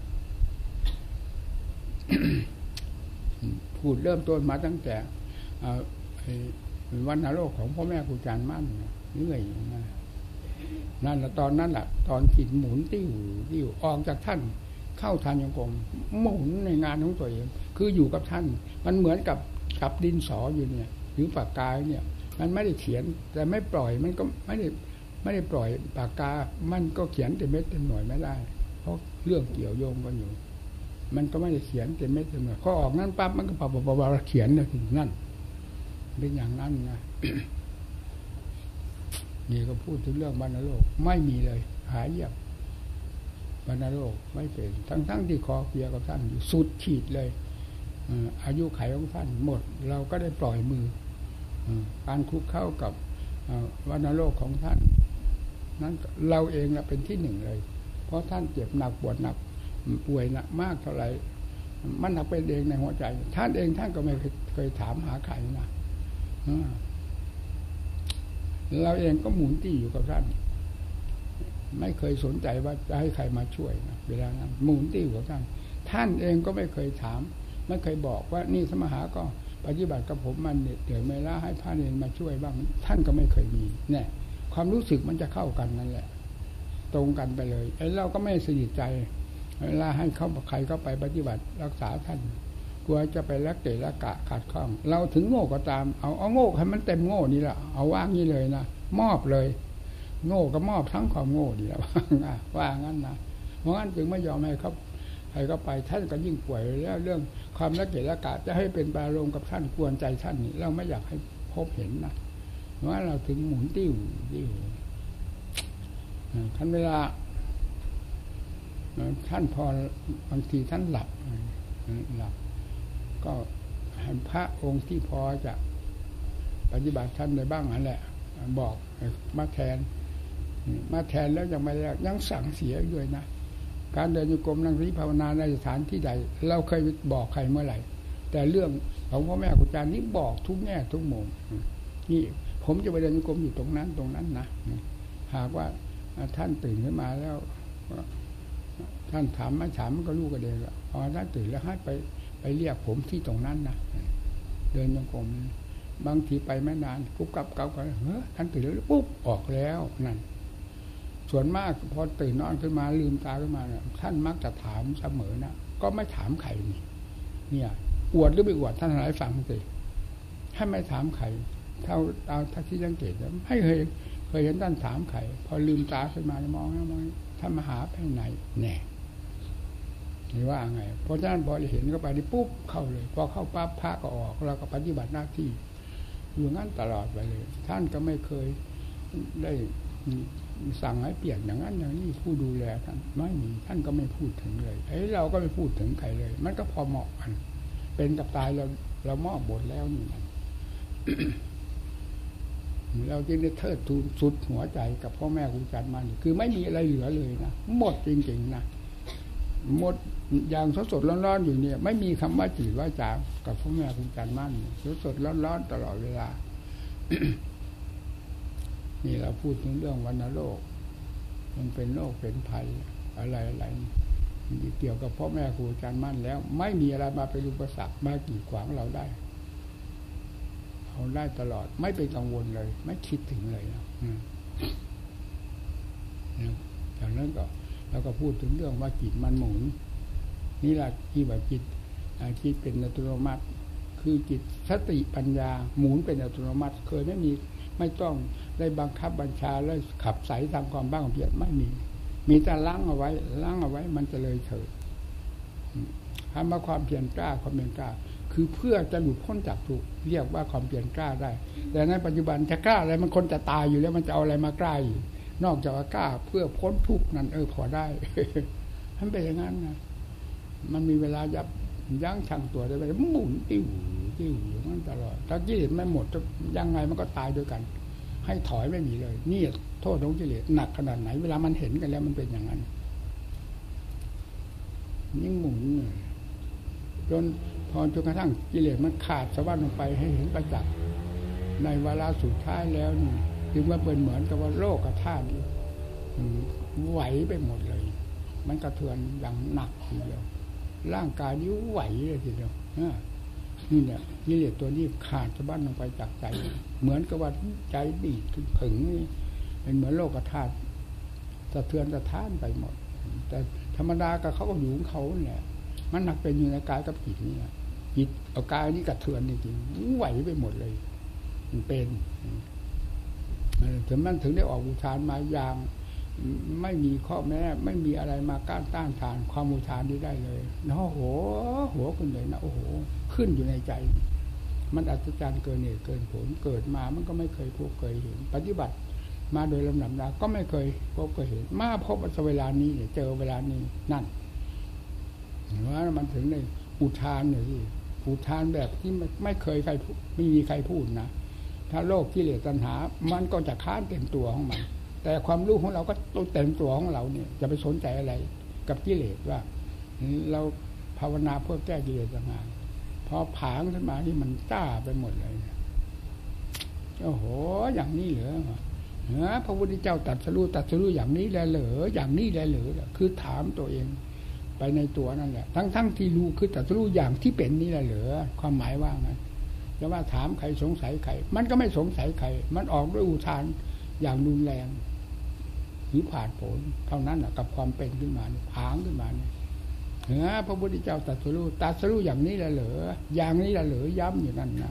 พูดเริ่มต้นมาตั้งแต่วันนรกของพ่อแม่ครูอาจารย์มั่นเรื่อยนั่นแหละตอนนั้นแหละตอนจิตหมุนติ้วออกจากท่านเข้าทานยังกรมหมุนในงานของตัวเองคืออยู่กับท่านมันเหมือนกับดินสออยู่เนี่ยหรือปากกาเนี่ยมันไม่ได้เขียนแต่ไม่ปล่อยมันก็ไม่ได้ปล่อยปากกามันก็เขียนเต็มเม็ดเต็มหน่วยไม่ได้เพราะเรื่องเกี่ยวโยงกันอยู่มันก็ไม่ได้เขียนเต็มเม็ดเต็มหน่วยพอออกนั้นปั๊บมันก็เบาๆเขียนเลยนั่นเป็นอย่างนั้นนะ นี่ก็พูดถึงเรื่องบรรณโลกไม่มีเลยหายเยียบบรรณโลกไม่เป็นทั้งที่คอเกียกับท่านอยู่สุดขีดเลยอายุไขของท่านหมดเราก็ได้ปล่อยมือการคุกเข้ากับวรรณโลกของท่านนั้นเราเองเป็นที่หนึ่งเลยเพราะท่านเจ็บหนักปวดหนักป่วยหนักมากเท่าไหร่มันหนักเป็นเองในหัวใจท่านเองท่านก็ไม่เคยถามหาใครนะเราเองก็หมุนตี้อยู่กับท่านไม่เคยสนใจว่าจะให้ใครมาช่วยนะเวลานั้นหมุนตี้อยู่กับท่านเองก็ไม่เคยถามไม่เคยบอกว่านี่สมหาก็ปฏิบัติกับผมมันเหนื่อยไม่ล้าให้พระเนรมาช่วยบ้างท่านก็ไม่เคยมีเนี่ยความรู้สึกมันจะเข้ากันนั่นแหละตรงกันไปเลยไอ้เราก็ไม่สนิทใจเวลาให้เขาใครก็ไปปฏิบัติรักษาท่านกลัวจะไปละเกะละกะขาดข้องเราถึงโง่ก็ตามเอาโง่ให้มันเต็มโง่นี่แหละเอาว่างนี่เลยนะมอบเลยโง่ก็มอบทั้งความโง่ดีแล้วว่างั้นนะเพราะงั้นจึงไม่ยอมให้เขาใครก็ไปท่านก็ยิ่งป่วยแล้วเรื่องความละเกะละกะจะให้เป็นปารมกับท่านกวนใจท่านนี่เราไม่อยากให้พบเห็นนะเพราะเราถึงหมุนติ้วท่านเวลาท่านพอบางทีท่านหลับก็ให้พระองค์ที่พอจะปฏิบัติท่านได้บ้างนั่นแหละบอกมาแทนแล้วยังไม่ได้ยังสั่งเสียด้วยนะการเดินโยกมนั่งสมาธิภาวนาในสถานที่ใดเราเคยบอกใครเมื่อไหร่แต่เรื่องของพ่อแม่ครูอาจารย์นี่บอกทุกแง่ทุกมุมนี่ผมจะไปเดินโยกมอยู่ตรงนั้นนะหากว่าท่านตื่นขึ้นมาแล้วท่านถามไม่ถามมันก็รู้กันเองละพอท่านตื่นแล้วให้ไปเรียกผมที่ตรงนั้นนะเดินโยกมบางทีไปไม่นานกุ๊บกับเกากันท่านตื่นแล้วปุ๊บออกแล้วนั่นส่วนมากพอตื่นนอนขึ้นมาลืมตาขึ้นมาเนี่ยท่านมักจะถามเสมอนะก็ไม่ถามใครเนี่ยอวดหรือไม่อวดท่านอะไรฟังสิให้ไม่ถามใครเท่าที่สังเกตไม่เคยเห็นท่านถามใครพอลืมตาขึ้นมามองท่านมาหาไปไหนแน่นี่ว่าไงเพราะฉะนั้นพอเห็นเข้าไปนี่ปุ๊บเข้าเลยพอเข้าปั๊บพระก็ออกเราก็ปฏิบัติหน้าที่อยู่งั้นตลอดไปเลยท่านก็ไม่เคยได้สั่งให้เปลี่ยนอย่างนั้นอย่างนี้ผู้ดูแลท่านไม่มีท่านก็ไม่พูดถึงเลยเราก็ไม่พูดถึงใครเลยมันก็พอเหมาะกันเป็นกับตายเรามอบบทแล้วนี่ เราจึงได้เทิดทูนสุดหัวใจกับพ่อแม่ครูอาจารย์มันคือไม่มีอะไรเหลือเลยนะหมดจริงๆนะหมดอย่างสดๆร้อนๆอยู่เนี่ยไม่มีคำว่าจีว่าจากับพ่อแม่ครูอาจารย์มั่นสดๆร้อนๆตลอดเวลา นี่เราพูดถึงเรื่องวัณโรคมันเป็นโรคเป็นภัยอะไรเกี่ยวกับพ่อแม่ครูอาจารย์มั่นแล้วไม่มีอะไรมาเป็นอุปสรรคมากีดขวางเราได้เอาได้ตลอดไม่เป็นกังวลเลยไม่คิดถึงเลยนะจากนั้นก็เราก็พูดถึงเรื่องว่าจิตมันหมุนนี่แหละที่ว่าจิตจิตเป็นอัตโนมัติคือจิตสติปัญญาหมุนเป็นอัตโนมัติเคยไม่ต้องได้บังคับบัญชาแล้วขับใสทำความบ้าความเพียรไม่มีแต่ล้างเอาไว้มันจะเลยเถิดทำมาความเพียรกล้าความเพียรกล้าคือเพื่อจะหลุดพ้นจากทุกข์เรียกว่าความเพียรกล้าได้แต่ในปัจจุบันจะกล้าอะไรมันคนจะตายอยู่แล้วมันจะเอาอะไรมากล้าอีกนอกจากว่ากล้าเพื่อพ้นทุกข์นั้นพอได้มันเป็นอย่างนั้นนะมันมีเวลายั้งชั่งตัวได้ไปหมุนติ้วอย่างนั้นตลอดถ้ากิเลสไม่หมดยังไงมันก็ตายด้วยกันให้ถอยไม่มีเลยนี่โทษของกิเลสหนักขนาดไหนเวลามันเห็นกันแล้วมันเป็นอย่างนั้นยิ่งหมุนจนกระทั่งกิเลสมันขาดสะบั้นลงไปให้เห็นประจักษ์ในเวลาสุดท้ายแล้วนี่ถึงว่าเป็นเหมือนกับว่าโลกธาตุไหวไปหมดเลยมันกระเทือนอย่างหนักทีเดียวร่างกายนี้ไหวเลยทีเดียวนี่เนี่ยกิเลสตัวนี้ขาดสะบั้นลงไปจากใจเหมือนกับว่าใจบีบถึงเป็นเหมือนโลกธาตุสะเทือนสะท้านไปหมดแต่ธรรมดากับเขาก็อยู่ของเขาเนี่ยมันหนักเป็นอยู่ในกายกับจิตนี่นะจิตเอากายนี้กระเทือนจริงๆไหวไปหมดเลยมันเป็นถึงมันถึงได้ออกอุทานมาอย่างไม่มีข้อแม้ไม่มีอะไรมาก้านต้านทานความอุทานนี้ได้เลยนะโอ้โหหัวขึ้นเลยนะโอ้โหขึ้นอยู่ในใจมันอัศจรรย์เกินเหตุเกินผลเกิดมามันก็ไม่เคยพบเคยเห็นปฏิบัติมาโดยลำดับดาก็ไม่เคยพบเคยเห็นมาพบเวลานี้เนี่ยเจอเวลานี้นั่นว่ามันถึงในอุทานเนี่ยที่อุทานแบบที่ไม่เคยใครไม่มีใครพูดนะถ้าโลกกิเลสตัณหามันก็จะค้านเต็มตัวของมันแต่ความรู้ของเราก็เต็มตัวของเราเนี่ยจะไปสนใจอะไรกับกิเลสว่าเราภาวนาเพื่อแก้กิเลสต่างหากพอผางขึ้นมานี่มันจ้าไปหมดเลยโอ้โหอย่างนี้เหรอพระพุทธเจ้าตรัสรู้อย่างนี้แล้วเหรออย่างนี้แล้วเหรอคือถามตัวเองไปในตัวนั่นแหละทั้งที่รู้คือตรัสรู้อย่างที่เป็นนี่แหละเหรอความหมายว่าไงจะว่าถามใครสงสัยใครมันก็ไม่สงสัยใครมันออกด้วยอุทานอย่างรุนแรงหรือผ่านผลเท่านั้นกับความเป็นขึ้นมาผางขึ้นมาเนี่ยพระพุทธเจ้าตรัสรู้อย่างนี้แหละเหรออย่างนี้แหละเหรอย้ำอยู่นั่นนะ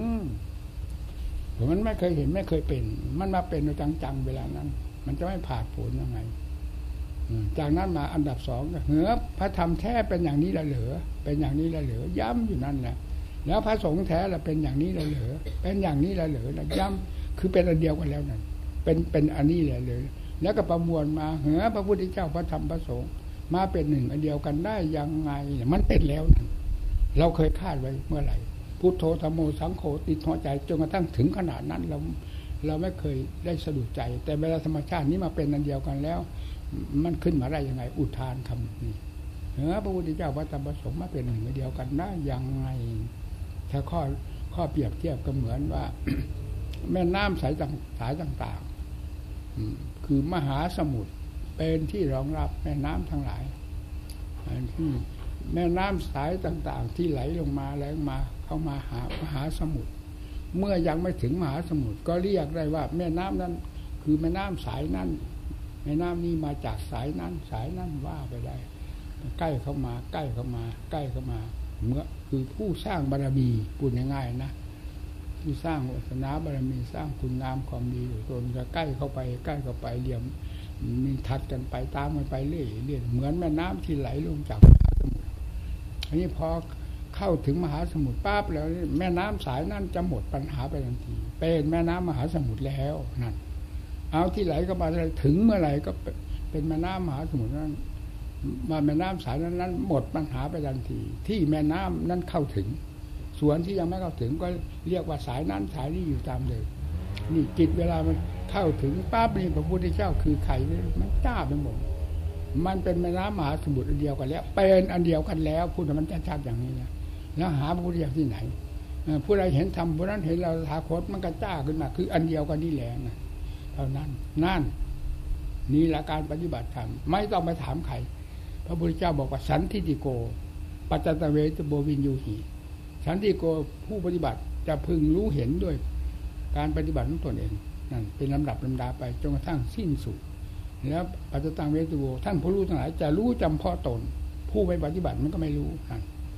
มันไม่เคยเห็นไม่เคยเป็นมันมาเป็นโดยจังๆเวลานั้นมันจะไม่ผ่านผลยังไงจากนั้นมาอันดับสองพระธรรมแท้เป็นอย่างนี้แหละเหรอเป็นอย่างนี้แหละเหรอย้ำอยู่นั่นแหละแล้วพระสงฆ์แท้ละเป็นอย่างนี้แหละเหรอเป็นอย่างนี้แหละเหรอย้ำคือเป็นอันเดียวกันแล้วนั่นเป็นอันนี้แหละเลยแล้วก็ประมวลมาพระพุทธเจ้าพระธรรมพระสงฆ์มาเป็นหนึ่งอันเดียวกันได้ยังไงมันเป็นแล้วนั่นเราเคยคาดไว้เมื่อไหร่พุทโธธัมโมสังโฆติดหัวใจจนกระทั่งถึงขนาดนั้นเราไม่เคยได้สะดุดใจแต่เวลาธรรมชาตินี้มาเป็นอันเดียวกันแล้วมันขึ้นมาได้ยังไงอุทานคำนี้พระพุทธเจ้าพระธรรมพระสงฆ์มาเป็นหนึ่งอันเดียวกันได้ยังไงถ้าข้อเปรียบเทียบก็เหมือนว่า แม่น้ำสายต่างๆคือมหาสมุทรเป็นที่รองรับแม่น้ำทั้งหลายที่แม่น้ำสายต่างๆที่ไหลลงมาเข้ามาหามหาสมุทรเมื่อยังไม่ถึงมหาสมุทรก็เรียกได้ว่าแม่น้ำนั้นคือแม่น้ำสายนั้นแม่น้ำนี้มาจากสายนั้นว่าไปได้ใกล้เข้ามาเมื่อคือผู้สร้างบารมีพูดง่ายๆนะที่สร้างวาสนาบารมีสร้างคุณงามความดีอยู่ตนจะใกล้เข้าไปเหลี่ยมมีทัดกันไปตามกันไปเรื่อยเหมือนแม่น้ำที่ไหลลงจากมหาสมุทรอันนี้พอเข้าถึงมหาสมุทรปั๊บแล้วแม่น้ำสายนั้นจะหมดปัญหาไปทันทีเป็นแม่น้ำมหาสมุทรแล้วนั่นเอาที่ไหลก็มาถึงเมื่อไหร่ก็เป็นแม่น้ำมหาสมุทรนั้นมาแม่น้ำสายนั้นหมดปัญหาไปทันทีที่แม่น้ำนั้นเข้าถึงส่วนที่ยังไม่เข้าถึงก็เรียกว่าสายนั้นสายนี้อยู่ตามเดิมนี่จิตเวลามันเข้าถึงปั๊บนี่พระพุทธเจ้าคือใครมันจ้าไปหมดมันเป็นแม่น้ำมหาสมุทรอันเดียวกันแล้วเป็นอันเดียวกันแล้วพูดมันชัดๆอย่างนี้นะแล้วหาพระพุทธเจ้าที่ไหนผู้ใดเห็นธรรมผู้นั้นเห็นเราถาคตมันก็จ้าขึ้นมาคืออันเดียวกันนี่แหละนะเท่านั้นนั่นนี่ละการปฏิบัติธรรมไม่ต้องไปถามใครพระพุทธเจ้าบอกว่าสันทิฏฐิโกปัจจตเวทโบวินยูหิสันทิฏฐิโกผู้ปฏิบัติจะพึงรู้เห็นด้วยการปฏิบัติของตนเองนั่นเป็นลำดับลำดาไปจนกระทั่งสิ้นสุดแล้วปัจจตังเวทโบท่านผู้รู้ทั้งหลายจะรู้จำเพาะตนผู้ไปปฏิบัติมันก็ไม่รู้นั่น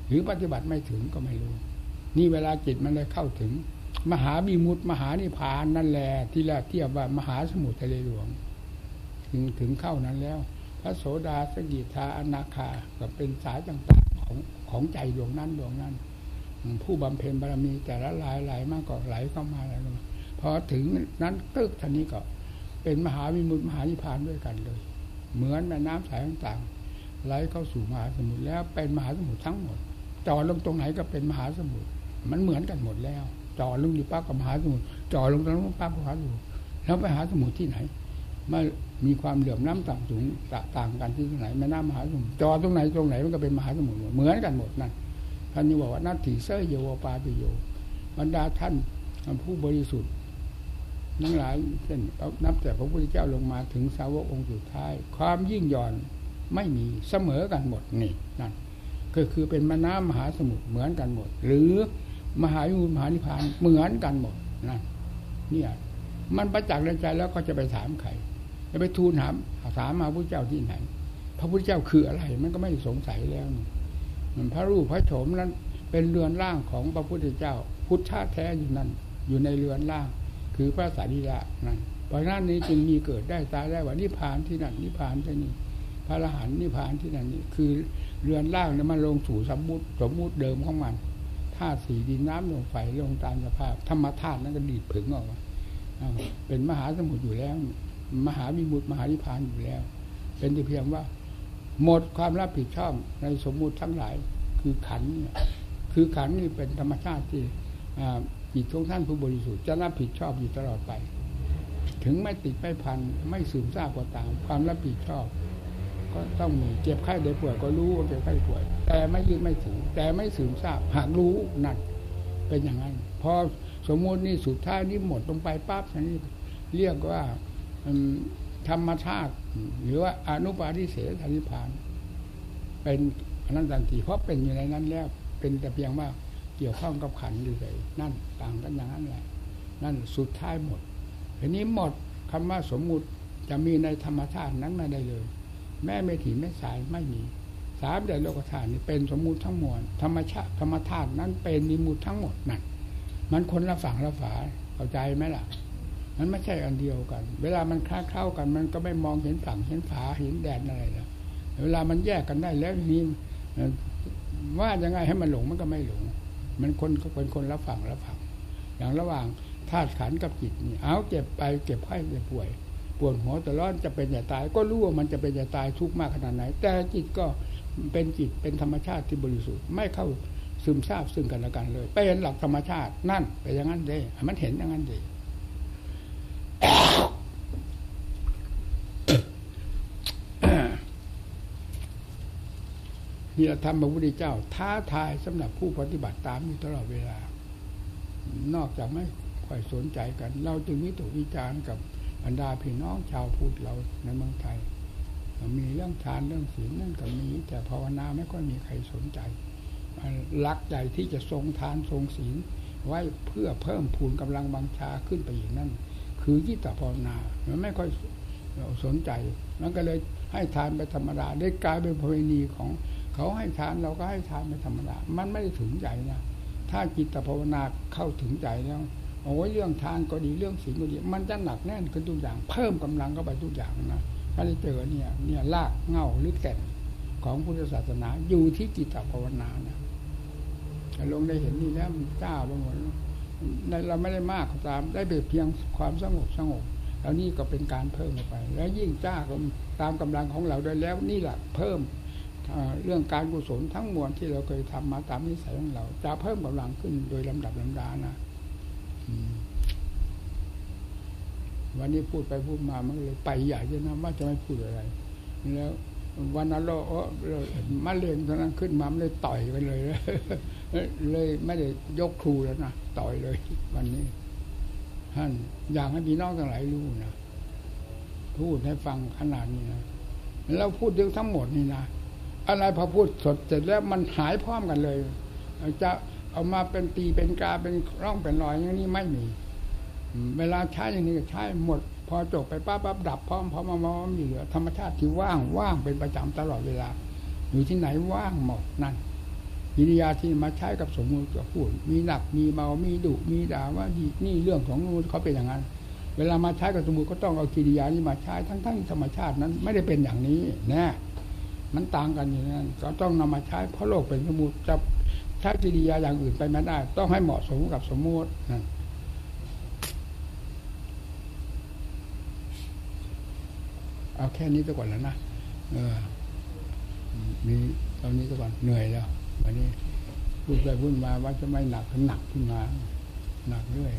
หรือปฏิบัติไม่ถึงก็ไม่รู้นี่เวลาจิตมันได้เข้าถึงมหาวิมุตติมหานิพพานนั่นแหละที่แรกเทียบว่ามหาสมุทรทะเลหลวงถึงเข้านั้นแล้วพระโสดาสกิทาอนาคาก็เป็นสายต่างๆของใจดวงนั้นผู้บำเพ็ญบารมีแต่ละหลายมากก็ไหลเข้ามาอะไรก็มาพอถึงนั้นตึกท่านี้ก็เป็นมหาวิมุตติมหานิพพานด้วยกันเลยเหมือนแม่น้ำสายต่างๆไหลเข้าสู่มหาสมุทรแล้วเป็นมหาสมุทรทั้งหมดจ่อลงตรงไหนก็เป็นมหาสมุทรมันเหมือนกันหมดแล้วจ่อลงอยู่ปั๊บกับมหาสมุทรจ่อลงตรงนั้นปั๊บกับมหาสมุทรแล้วไปหาสมุทรที่ไหนมามีความเหลื่อมล้ำต่ำสูงต่างกันที่ตรงไหนแม่น้ำมหาสมุทรจ่อตรงไหนมันก็เป็นมหาสมุทรเหมือนกันหมดนั่นท่านนี่บอกว่านัตถิเสยโยวปาปิโยบรรดาท่านผู้บริสุทธิ์ทั้งหลายเช่นนับแต่พระพุทธเจ้าลงมาถึงสาวกองค์สุดท้ายความยิ่งหย่อนไม่มีเสมอกันหมดนี่นั่นก็คือเป็นมน้ำมหาสมุทรเหมือนกันหมดหรือมหาวิมุตติมหานิพพานเหมือนกันหมดนั่นเนี่ยมันประจักษ์ในใจแล้วก็จะไปถามใครจะไปทูลถามพระพุทธเจ้าที่ไหนพระพุทธเจ้าคืออะไรมันก็ไม่สงสัยแล้วมันพระรูปพระโฉมนั้นเป็นเรือนร่างของพระพุทธเจ้าพุทธะแท้อยู่นั่นอยู่ในเรือนร่างคือพระสารีระนั่นเพราะนั้นนี้จึงมีเกิดได้ตายได้ว่านิพพานที่นั่นนิพพานที่นี่พระอรหันต์นิพพานที่นั่นนี่คือเรือนร่างนั้นมันลงสู่สมมุติเดิมของมันธาตุสี่ดินน้ำลมไฟลงตามสภาพธรรมธาตุนั้นก็ดีดผึ่งออกมาเป็นมหาสมุทรอยู่แล้วมหาวิมุตติมหานิพพานอยู่แล้วเป็นแต่เพียงว่าหมดความรับผิดชอบในสมมุติทั้งหลายคือขันธ์คือขันธ์นี่เป็นธรรมชาติที่จิตของท่านผู้บริสุทธิ์จะรับผิดชอบอยู่ตลอดไปถึงไม่ติดไม่พันไม่ซึมซาบก็ตามความรับผิดชอบก็ต้องมีเจ็บไข้ได้ป่วยก็รู้ว่าเจ็บไข้ป่วยแต่ไม่ยืดไม่ถึงแต่ไม่ซึมซาบหากรู้นั่นเป็นอย่างนั้นพอสมมุตินี่สุดท้ายนี่หมดลงไปปั๊บนี่เรียกว่าธรรมชาติหรือว่าอนุปาทิเสสนิพพานเป็นอนันตทันทีเพราะเป็นอยู่ในนั้นแล้วเป็นแต่เพียงว่าเกี่ยวข้องกับขันธ์เฉยๆนั่นต่างกันอย่างนั้นแหละนั่นสุดท้ายหมดทีนี้หมดคำว่าสมมุติจะมีในธรรมชาตินั้นไม่ได้เลยแม้ไม่ถี่ไม่สายไม่มีสามเดือนโลกธาตุนี่เป็นสมมุติทั้งมวลธรรมชาติธรรมธาตุนั้นเป็นวิมุตติทั้งหมดนั่นมันคนละฝั่งละฝาเข้าใจไหมล่ะมันไม่ใช่อันเดียวกันเวลามันคล้าเข้ากันมันก็ไม่มองเห็นฝั่งเห็นฝาเห็นแดนอะไรแล้วเวลามันแยกกันได้แล้วนี่ว่ายังไงให้มันหลงมันก็ไม่หลงมันเป็นคนละฝั่งละฝั่งอย่างระหว่างธาตุขันธ์กับจิตนี่เอาเจ็บไปเก็บไข้เจ็บป่วยปวดหัวตลอดจะเป็นอย่าตายก็รู้ว่ามันจะเป็นอย่าตายทุกข์มากขนาดไหนแต่จิตก็เป็นจิตเป็นธรรมชาติที่บริสุทธิ์ไม่เข้าซึมซาบซึ่งกันและกันเลยเป็นหลักธรรมชาตินั่นเป็นอย่างนั้นเลยมันเห็นอย่างนั้นเลยนี่ธรรมพระพุทธเจ้าท้าทายสำหรับผู้ปฏิบัติตามอยู่ตลอดเวลานอกจากไม่ค่อยสนใจกันเราจึงวิตกวิจารณ์กับบรรดาพี่น้องชาวพุทธเราในเมืองไทยมีเรื่องทานเรื่องศีลนั่นก็มีแต่ภาวนาไม่ค่อยมีใครสนใจลักใจที่จะทรงทานทรงศีลไว้เพื่อเพิ่มพูนกำลังบังชาขึ้นไปอีกนั่นคือจิตภาวนามันไม่ค่อยสนใจมันก็เลยให้ทานไปธรรมดาได้กลายเป็นประเพณีของเขาให้ทานเราก็ให้ทานไปธรรมดามันไม่ได้ถึงใจนะถ้าจิตภาวนาเข้าถึงใจแล้วโอ้ยเรื่องทานก็ดีเรื่องศีลก็ดีมันจะหนักแน่นขึ้นทุกอย่างเพิ่มกำลังเข้าไปทุกอย่างนะถ้าได้เจอเนี่ยรากเหง้าหรือแก่นของพุทธศาสนาอยู่ที่จิตภาวนานะลงได้เห็นนี่แล้วมันจ้าไปหมดเราไม่ได้มากตามได้เพียงความสงบแล้วนี่ก็เป็นการเพิ่มไปแล้วยิ่งจ้าก็ตามกำลังของเราได้แล้วนี่แหละเพิ่มเรื่องการกุศลทั้งมวลที่เราเคยทำมาตามนิสัยของเราจะเพิ่มกำลังขึ้นโดยลำดับลำดานะวันนี้พูดไปพูดมามันเลยไปใหญ่เลยนะว่าจะไม่พูดอะไรแล้ววันนั้นเรามะเร็งเท่านั้นขึ้นมาไม่ได้ต่อยกันเลยเลยไม่ได้ยกครูแล้วนะต่อยเลยวันนี้ท่านอยากให้พี่น้องทั้งหลายรู้นะพูดให้ฟังขนาดนี้นะแล้วพูดเรื่องทั้งหมดนี่นะอะไรพอพูดสดเสร็จแล้วมันหายพร้อมกันเลยจะเอามาเป็นตีเป็นกาเป็นร่องเป็นรอยอย่างนี้ไม่มีเวลาใช้อย่างนี้ก็ใช้หมดพอจบไปปั๊บดับพร้อมมามีเหลือธรรมชาติที่ว่างเป็นประจำตลอดเวลาอยู่ที่ไหนว่างหมดนั่นกิริยาที่มาใช้กับสมมุติก็พูดมีหนักมีเบามีดุมีด่าว่านี่เรื่องของสมมุติเขาเป็นอย่างนั้นเวลามาใช้กับสมมุติก็ต้องเอากิริยานี้มาใช้ทั้งธรรมชาตินั้นไม่ได้เป็นอย่างนี้นะมันต่างกันอย่างนั้นก็ต้องนำมาใช้เพราะโลกเป็นสมมุติจะใช้กิริยาอย่างอื่นไปไม่ได้ต้องให้เหมาะสมกับสมมุตินั่นเอาแค่นี้ซะก่อนแล้วนะมีตอนนี้ซะก่อนเหนื่อยแล้ววันนี้พูดไปพูดมาว่าจะไม่หนักขึ้นมาหนักเรื่อย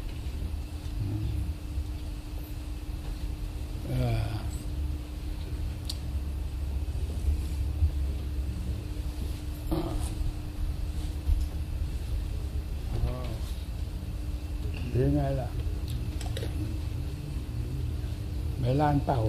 เป็นไงล่ะใบลานเป่า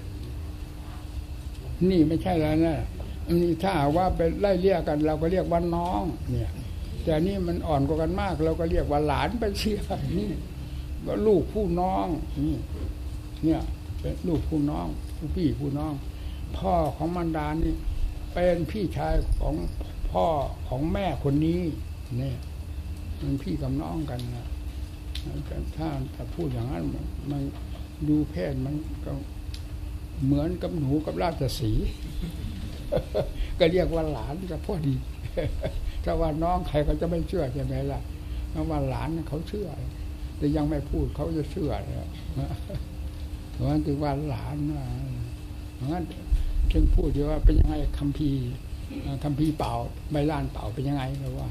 นี่ไม่ใช่แล้วนะนี่ถ้าว่าไปไล่เรียกกันเราก็เรียกว่าน้องเนี่ยแต่นี่มันอ่อนกว่ากันมากเราก็เรียกว่าหลานไปเชียร์นี่ว่าลูกผู้น้องนี่เนี่ยเป็นลูกผู้น้องผู้พี่ผู้น้องพ่อของมารดานี่เป็นพี่ชายของพ่อของแม่คนนี้เนี่ยมันพี่กับน้องกันนะถ้าพูดอย่างนั้นมันดูเพศมันก็เหมือนกับหนูกับราชสีห์ก็เรียกว่าหลานก็พอดีถ้าว่าน้องใครเขาจะไม่เชื่อใช่ไหมล่ะเพราะว่าหลานเขาเชื่อแต่ยังไม่พูดเขาจะเชื่อเลยเพราะฉะนั้นถือว่าหลานเพราะงั้นจึงพูดว่าเป็นยังไงคัมภีร์เป่าใบลานเป่าเป็นยังไงเราว่า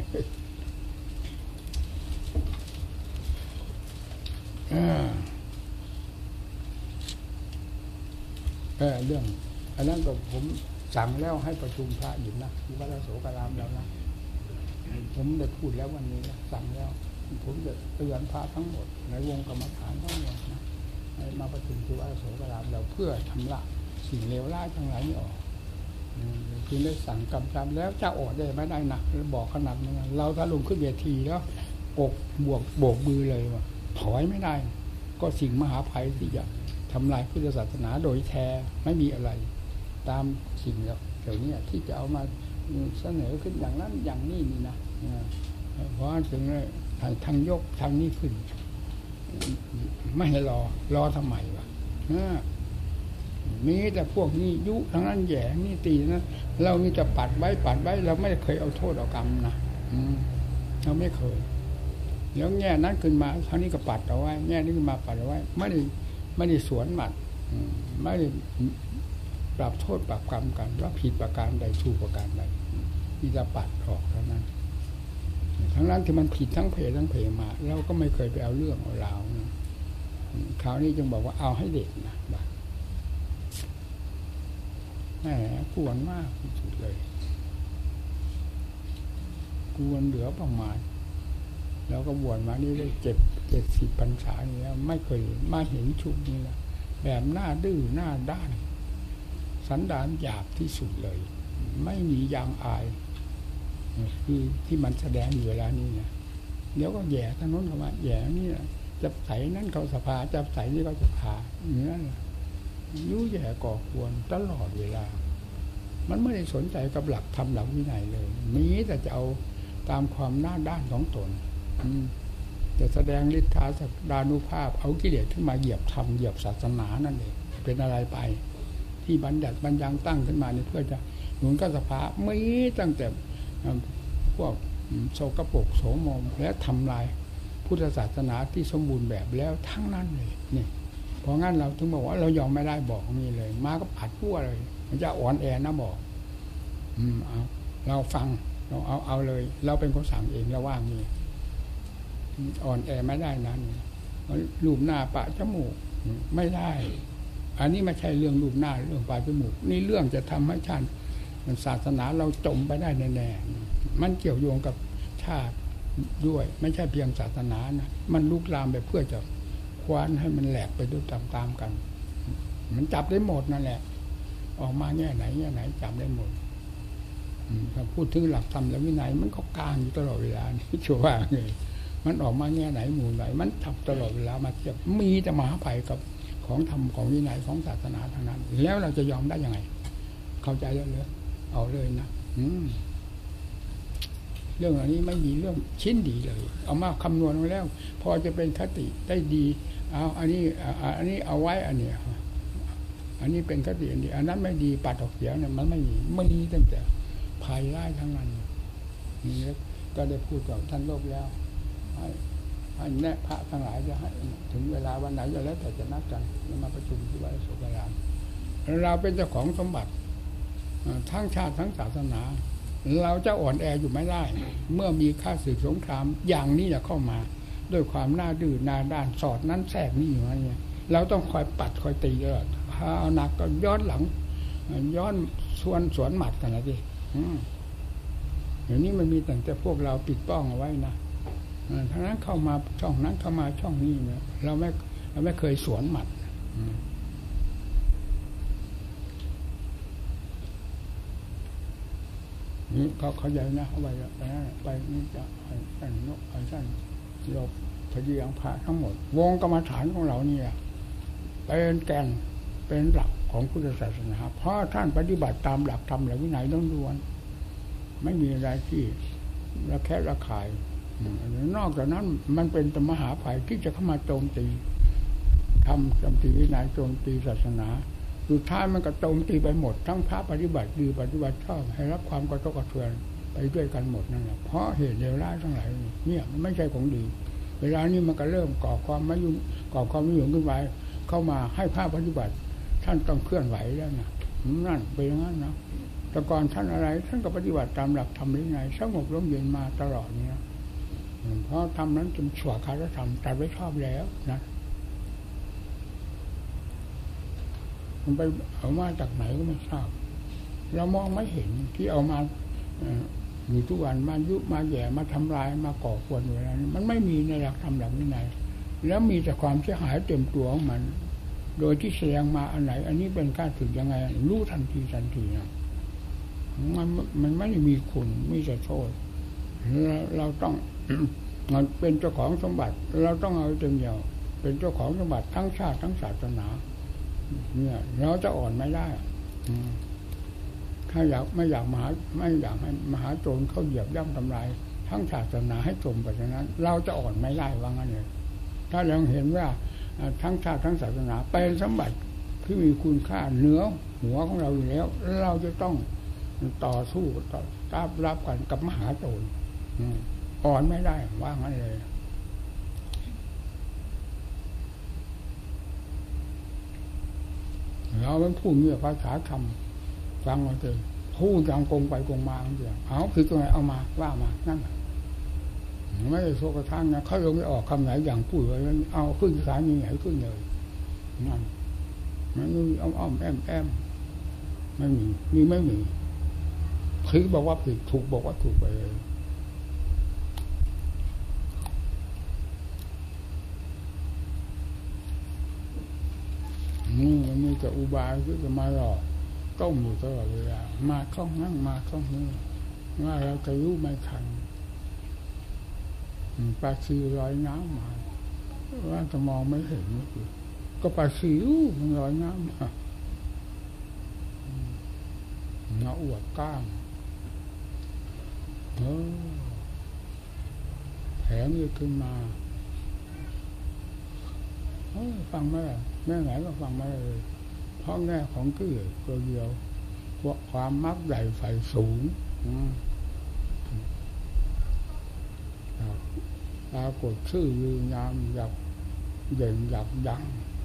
เรื่องอันนั้นก็ผมสั่งแล้วให้ประชุมพระอยู่นะที่วัดโสการามแล้วนะผมได้พูดแล้ววันนี้สั่งแล้วผมจะเตือนพระทั้งหมดในวงกรรมฐานทั้งหมดนะมาประชุมที่วัดโสการามเราเพื่อชำระสิ่งเลวร้ายทั้งหลายนี้ออกจึงได้สั่งกำชับแล้วจะอดได้ไม่ได้หนักบอกขนาดนี้เราถ้าลงขึ้นเวทีแล้วอกโบกมือเลยว่าถอยไม่ได้ก็สิ่งมหาภัยที่จะทำลายพุทธศาสนาโดยแท้ไม่มีอะไรตามสิ่งเหล่านี้ที่จะเอามาเสนอขึ้นอย่างนั้นอย่างนี้นี่นะเพราะถึงทางยกทางนี้ขึ้นไม่ให้รอทำไมวะมีแต่พวกนี้ยุทางนั้นแย่นี่ตีนะเรามีแต่ปัดไว้เราไม่เคยเอาโทษเอากรรมนะเราไม่เคยแล้วแง่นั้นขึ้นมาคราวนี้ก็ปัดเอาไว้แง่นี้ขึ้นมาปัดเอาไว้ไม่ได้สวนหมัดไม่ได้ปรับโทษปรับกรรมกันว่าผิดประการใดถูกประการใดมีแต่ปัดออกเท่านั้นทั้งนั้นที่มันผิดทั้งเพมาเราก็ไม่เคยไปเอาเรื่องเอาราวนะคราวนี้จึงบอกว่าเอาให้เด็กนะแหมกวนมากที่สุดเลยกวนเหลือประมาณแล้วก็บวชมานี่ได้70 พรรษานี่แล้วไม่เคยมาเห็นชุดนี้ละแบบหน้าดื้อหน้าด้านสันดานหยาบที่สุดเลยไม่มียางอายคือที่มันแสดงอยู่เวลานี้นะเดี๋ยวก็แย่ทางโน้นเข้ามาแย่นี่จะใส่นั่นเขาสภาจะใส่นี่เขาสภาอย่างนั้นยุ่ยแย่ก่อควรตลอดเวลามันไม่ได้สนใจกับหลักธรรมหลักวินัยเลยมีแต่จะเอาตามความหน้าด้านของตนจะแสดงฤทธาศักดานุภาพเอากิเลสขึ้นมาเหยียบธรรมเหยียบศาสนานั่นเองเป็นอะไรไปที่บัญญัติบัญญังตั้งขึ้นมานี่เพื่อจะหนุนกัสภาไม่ตั้งแต่พวกโสกโปกโสมมและทำลายพุทธศาสนาที่สมบูรณ์แบบแล้วทั้งนั้นเลยนี่เพราะงั้นเราถึงบอกว่าเรายอมไม่ได้บอกนี่เลยมาก็ผัดพั่วเลยมันจะอ่อนแอนะบอกเอาเราฟังเราเอาเลยเราเป็นคนสั่งเองเราว่างนี่อ่อนแอไม่ได้นั้นรูปหน้าปะจมูกไม่ได้อันนี้ไม่ใช่เรื่องรูปหน้าเรื่องปะจมูกนี่เรื่องจะทำให้ชาติศาสนาเราจมไปได้แน่ๆมันเกี่ยวโยงกับชาติด้วยไม่ใช่เพียงศาสนานะมันลุกลามไปเพื่อจะคว้านให้มันแหลกไปด้วยตามกันมันจับได้หมดนั่นแหละออกมาแง่ไหนจับได้หมดถ้าพูดถึงหลักธรรมและวินัยมันก็กลางอยู่ตลอดเวลานี่ชัวร์ว่าไงมันออกมาแง่ไหนหมู่ไหนมันจับตลอดเวลามาเทียบมีแต่มหาภัยกับของธรรมของวินัยของศาสนาทางนั้นแล้วเราจะยอมได้ยังไงเข้าใจแล้วเลยเอาเลยนะเรื่องอันนี้ไม่มีเรื่องชิ้นดีเลยเอามาคำนวณมาแล้วพอจะเป็นคติได้ดีเอาอันนี้เอาไว้อันเนี้ยอันนี้เป็นคติอันนี้อันนั้นไม่ดีปัดออกเสียเนี่ยมันไม่มีตั้งแต่ภายร้ายทั้งนั้นนี่ก็ได้พูดกับท่านโลกแล้วให้แนะพระทั้งหลายจะให้ถึงเวลาวันไหนก็แล้วแต่จะนัดกันมาประชุมที่วัดโสกรามเราเป็นเจ้าของสมบัติทั้งชาติทั้งศาสนาเราจะอ่อนแออยู่ไม่ได้เมื่อมีข้าศึกสงครามอย่างนี้เข้ามาด้วยความหน้าดื้อหน้าด้านสอดนั้นแทรกนี่อยู่นั่นเนี่ยเราต้องคอยปัดคอยตีตลอดถ้าเอาหนักก็ย้อนหลังย้อนสวนหมัดกันนะดิเดี๋ยวนี้มันมีแต่พวกเราปิดป้องเอาไว้นะทั้งนั้นเข้ามาช่องนั้นเข้ามาช่องนี้เนี่ยเราไม่เคยสวนหมัดนี่เขาใหญ่นะเอาไว้ไปนี่จะให้นกให้ท่านเราพยายามพาทั้งหมดวงกรรมฐานของเราเนี่ยเป็นแกนเป็นหลักของพุทธศาสนาเพราะท่านปฏิบัติตามหลักธรรมหลักวินัยล้วนๆไม่มีอะไรที่ระแคะระคายนอกจากนั้นมันเป็นมหาภัยที่จะเข้ามาโจมตีทำโจมตีวินัยโจมตีศาสนาสุดท้ายมันก็โจมตีไปหมดทั้งพระปฏิบัติดีปฏิบัติชอบให้รับความกระทบกระเทือนไปด้วยกันหมดนั่นแหละเพราะเหตุเลวร้ายทั้งหลายเนี่ยมันไม่ใช่ของดีเวลานี้มันก็เริ่มก่อความไม่ยุ่งก่อความไม่ยุ่งขึ้นไปเข้ามาให้พระปฏิบัติท่านต้องเคลื่อนไหวแล้วนะนั่นเป็นอย่างนั้นนะแต่ก่อนท่านอะไรท่านก็ปฏิบัติตามหลักธรรมวินัยสงบร่มเย็นมาตลอดเนี่ยเพราะธรรมนั้นเป็นชั่วคารธรรมตัดไว้ชอบแล้วนะมันไปเอามาจากไหนก็ไม่ทราบเรามองไม่เห็นที่เอามาอยู่ทุกวันมายุมาแย่มาทำลายมาก่อควรอยู่แล้วมันไม่มีในหลักธรรมหลักวินัยแล้วมีแต่ความเสียหายเต็มตัวของมันโดยที่แสดงมาอันไหนอันนี้เป็นการถึงยังไงรู้ทันทีนะมันไม่ได้มีคุณไม่ใช่โทษเราต้องมันเป็นเจ้าของสมบัติเราต้องเอาเต็มเหนี่ยวเป็นเจ้าของสมบัติทั้งชาติทั้งศาสนาเนี่ยเราจะอ่อนไม่ได้ถ้าไม่อยากให้มหาโจรเข้าเหยียบย่ำทำลายทั้งศาสนาให้จมไปฉะนั้นเราจะอ่อนไม่ได้ว่างั้นเลยถ้าเราเห็นว่าทั้งชาติทั้งศาสนาเป็นสมบัติที่มีคุณค่าเหนือหัวของเราอยู่แล้วเราจะต้องต่อสู้รับกันกับมหาโจรอ่อนไม่ได้ว่างั้นเลยเราเป็นผู้มีภาษาธรรมฟังมาเถอะพูดอย่างกงไปกงมาเดียวเอาคือตรงไหนเอามาว่ามานั่นไม่ได้โซกระทั่งนะเขาลงไม่ออกคำไหนอย่างพูดไว้เอาขึ้นสายมีไหนขึ้นเลยนั่นมันมีอ้อมแอมไม่มีผิดบอกว่าผิดถูกบอกว่าถูกไปเลยนี่มันมีแต่อุบายที่จะมาหลอกต้มอยู่ตลอดเวลามาช่องนั่งมาช่องนี้ว่าเราจะรู้ไม่ทันปลาซิวลอยน้ำมาว่าจะมองไม่เห็นก็ปลาซิวมันลอยน้ำมาเงาอวดก้างแผงยืดขึ้นมาฟังไม่ได้แม่ไหนก็ฟังไม่ได้เลยเพราะแง่ของกิเลสตัวเดียวพวกความมักใหญ่ไฟสูงปรากฏชื่อลืองามอยากเด่นอยากดัง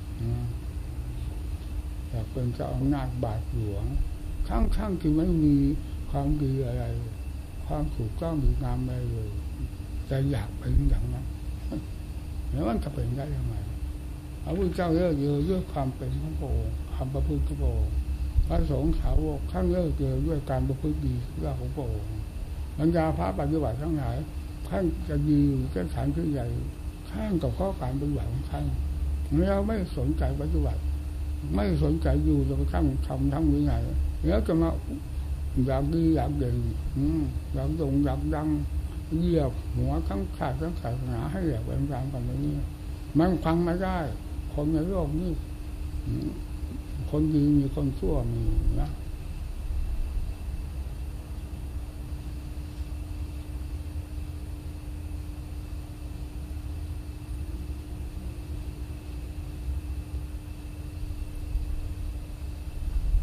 อยากเป็นเจ้าอำนาจบาทหลวงข้างที่ไม่มีความดีอะไรความถูกต้องดีงามอะไรเลยแต่อยากเป็นอย่างนั้นแล้วมันจะเป็นได้ยังไงพระพุทธเจ้าเลิกเยอะด้วยความเป็นของพระองค์คำประพฤติของพระองค์พระสงฆ์สาวกข้างเลิกเยอะด้วยการประพฤติดีเรื่องของพระองค์บรรดาพระปฏิบัติทั้งหลายท่านจะยืนแก้ฐานขึ้นใหญ่ข้างกับข้อการปฏิบัติของท่านเราไม่สนใจปฏิบัติไม่สนใจอยู่จนกระทั่งทำทั้งวินัยแล้วจะมาอยากดีอยากเด่นอยากดงอยากดังเหยียบหัวทั้งขาดทั้งศาสนาให้แหลกเป็นกลางกันอย่างนี้มันฟังไม่ได้คนในโลกนี้คนดีมีคนชั่วมีนะ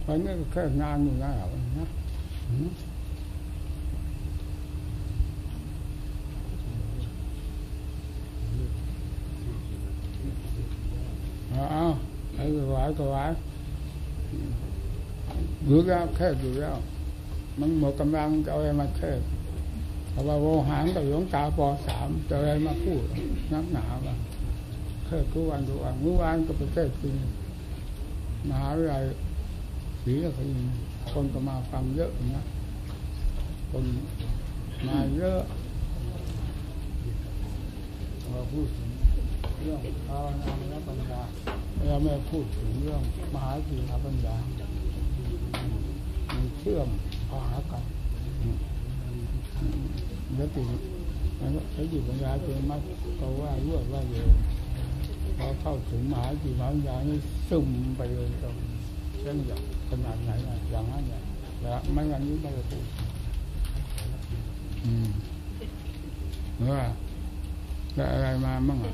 วันนี้แค่งานอยู่นะนะเอาให้ถวายอยู่แล้วแค่อยู่แล้วมันหมดกำลังจะเอาอะไรมาแค่แต่ว่าโวหารกับหลวงตาป.3จะอะไรมาพูดนักหนาบ้างแค่ทุกวันเมื่อวานก็ไปแค่คืนมหาวิทยาลัยศรีนครินทร์คนก็มาฟังเยอะนะคนมาเยอะเราพูดถึงเรื่องภาวนาและปัญญาเราไม่พูดถึงเรื่องมหาสีหปัญญามันเชื่อมพาหากันแล้วถึงแล้วอยู่ปัญญาจนมัดก็ว่ารวดว่าเร็วพอเข้าถึงมหาสีหปัญญานี่ซึมไปเลยตรงเช่นอย่างขนาดไหนอย่างนั้นเนี่ยแล้วไม่งั้นนี้ไม่ได้พูดว่าได้อะไรมาบ้างอ่ะ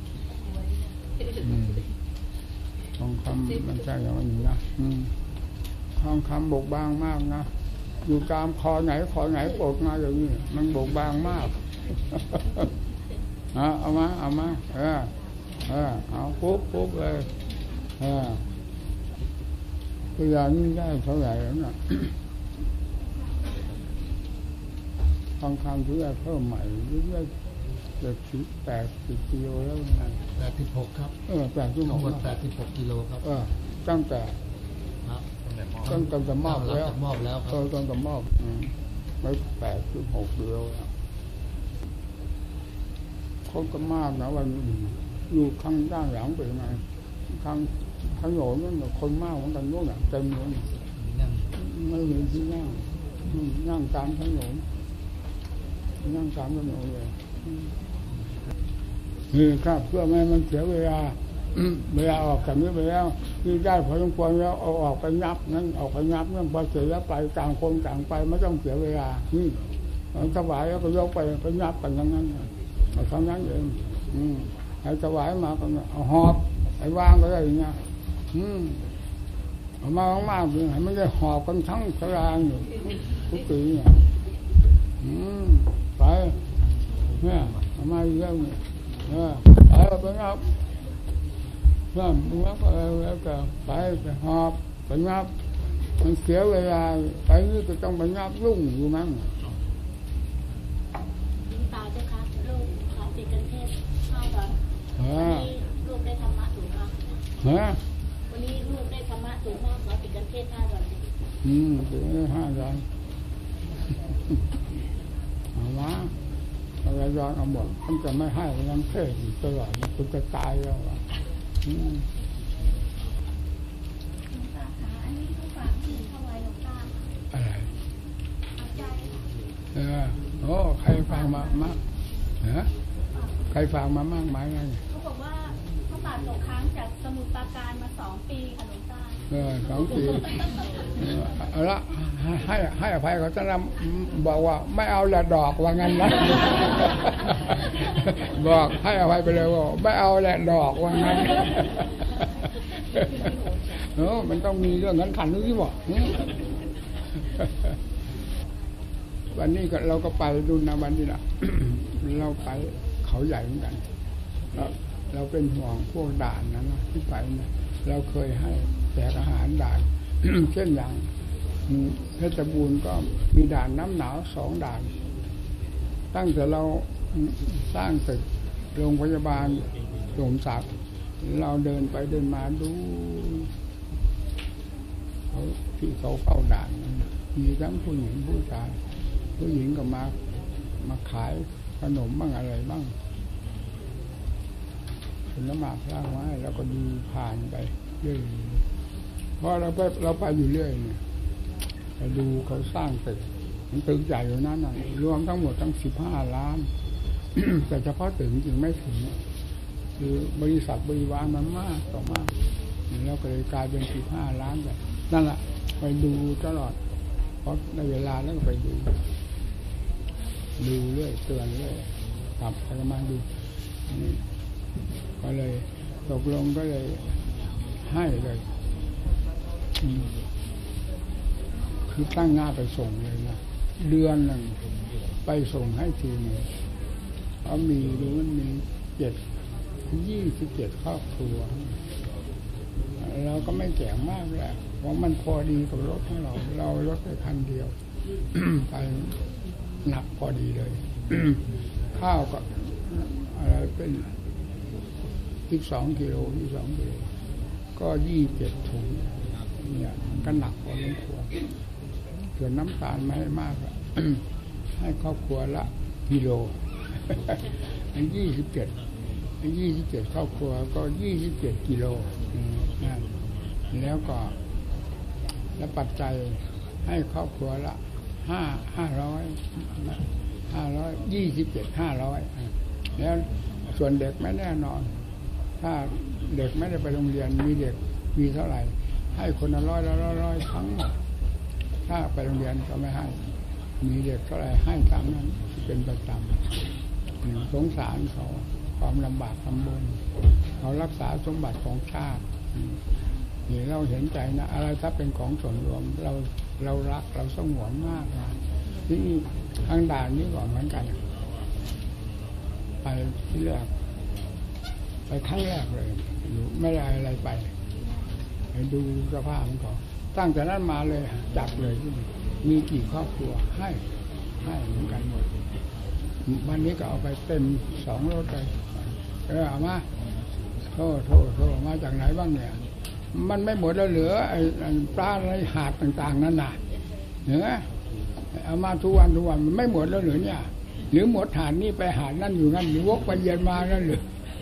ทองคำมันใช่อย่างนี้นะทองคำบกบางมากนะอยู่ตามคอไหนปกมาอย่างนี้มันบกบางมากเอามาเอาปุ๊บเลยตัวอย่างนี้ได้เท่าไหร่แล้วนะทองคำที่ได้เพิ่มใหม่เรื่อยๆ80 กิโลแล้วไง 86ครับ 86 ทั้งหมด86 กิโลครับตั้งแต่มอบแล้วครับตั้งแต่มอบไม่86 กิโลคนก็มากนะวันอยู่ข้างด้านหลังเป็นไงข้างถนนนั่นคนมากเหมือนกันนู่นน่ะเต็มเลยไม่มีที่นั่งตามถนนเลยนี่ครับเพื่อไม่ให้มันเสียเวลาออกจากนี้ไปแล้วที่ได้พอสมควรแล้วเอาออกไปนับนั่นออกไปนับนั่นพอเสร็จแล้วไปต่างคนต่างไปไม่ต้องเสียเวลาถวายแล้วก็ยกไปนับกันทั้งนั้นเอาเท่านั้นเองให้ถวายมาก็เอาหอบไอ้วางก็ได้อย่างเงี้ยเอามามากๆเลยให้ไม่ได้หอบกันทั้งสลางอยู่ทุกปีเนี่ยไปเนี่ยเอามาเยอะเนี่ยไปนับแล้วก็ไปหอบไปนับมันเสียเวลาไปนี่ก็ต้องไปนับรุ่งอยู่มั้งตาเจ้าคะลูกขาติดกันเทศ5 วันวันนี้ลูกได้ธรรมะถูกมากวันนี้ลูกได้ธรรมะถูกมากขอติดกันเทศ5 วันถึง5 วันเอามาอะไรย้อนเอาหมดมันจะไม่ให้ยังเทศอยู่ตลอดคุณจะตายแล้วอ่ะอันนี้เขาฝากที่ถวายหลวงตาอะไรโอ้ใครฟังมามากใครฟังมามากไหมไงเขาบอกว่าเขาฝากตกค้างจากสมุทรปราการมา2 ปีค่ะหลวงตา 2 ปีเอาละให้อภัยเขาจะนำบอกว่าไม่เอาแหละดอกว่างั้นนะบอกให้อภัยไปเลยว่าไม่เอาแหละดอกว่างั้นมันต้องมีเรื่องนั้นขันนึกที่บอกวันนี้เราก็ไปดูนะวันนี้นะเราไปเขาใหญ่เหมือนกันเราเป็นห่วงพวกด่านนั้นนะที่ไปนะเราเคยให้แจกอาหารด่าน เช่นอย่างเพชรบูรณ์ก็มีด่านน้ำหนาว2 ด่านตั้งแต่เราสร้างตึกโรงพยาบาลโสมศักดิ์เราเดินไปเดินมาดูเขาที่เขาเฝ้าด่านมีทั้งผู้หญิงผู้ชายผู้หญิงก็มาขายขนมบ้างอะไรบ้างผลไม้สร้างไว้แล้วก็ดูผ่านไปเรื่อยเพราะเราไปอยู่เรื่อยเนี่ยไปดูเขาสร้างตึกมันตึกใหญ่อยู่นั่นน่ะรวมทั้งหมดตั้ง15 ล้าน แต่เฉพาะตึกจริงไม่ถึงคือบริษัทบริวารมันมากต่อมากแล้วก็เลยกลายเป็น15 ล้านแบบนั่นแหละไปดูตลอดเพราะในเวลาแล้วก็ไปดูเรื่อยเตือนเรื่อยกลับมาดูก็เลยตกลงก็เลยให้เลยคือตั้งหน้าไปส่งเลยนะเดือนหนึ่งไปส่งให้ทีนึงเขามีดูมันมี27ครอบครัวเราก็ไม่แก่มากแหละเพราะมันพอดีกับรถของเรารถไปคันเดียว ไปหนักพอดีเลย ข้าวก็อะไรเป็น12 กิโลก็27 ถุงเนี่ยก็หนักพอสมควรส่วนน้ำตาลไม่ให้มาก ให้ครอบครัวละกิโล 27ครอบครัวก็27 กิโลแล้วก็และปัจจัยให้ครอบครัวละ500แล้วส่วนเด็กไม่แน่นอนถ้าเด็กไม่ได้ไปโรงเรียนมีเด็กมีเท่าไหร่ให้คนละ100ทั้งหมดถ้าไปโรงเรียนก็ไม่ให้มีเด็กเท่าไหร่ให้ตามนั้นเป็นประจำสงสารเขาความลำบากลำบนเขารักษาสมบัติของชาตินี่เราเห็นใจนะอะไรถ้าเป็นของส่วนรวมเรารักเราสงวนมากนะที่นี่ทางด่านนี้ก่อนเหมือนกันไปที่แรกไปครั้งแรกเลยอยู่ไม่ได้อะไรไปดูสภาพของเขาตั้งแต่นั้นมาเลยจับเลยมีกี่ครอบครัวให้เหมือนกันหมดวันนี้ก็เอาไปเต็ม2 รถเลยเอามาโทษมาจากไหนบ้างเนี่ยมันไม่หมดแล้วเหลือไอ้ปลาอะไรหาดต่างๆนั่นน่ะเหนือเอามาทุกวันมันไม่หมดแล้วเหรือเนี่ยหรือหมดหาดนี่ไปหาดนั่นอยู่นั่นหรือวกไปเย็นมานั่นหรือ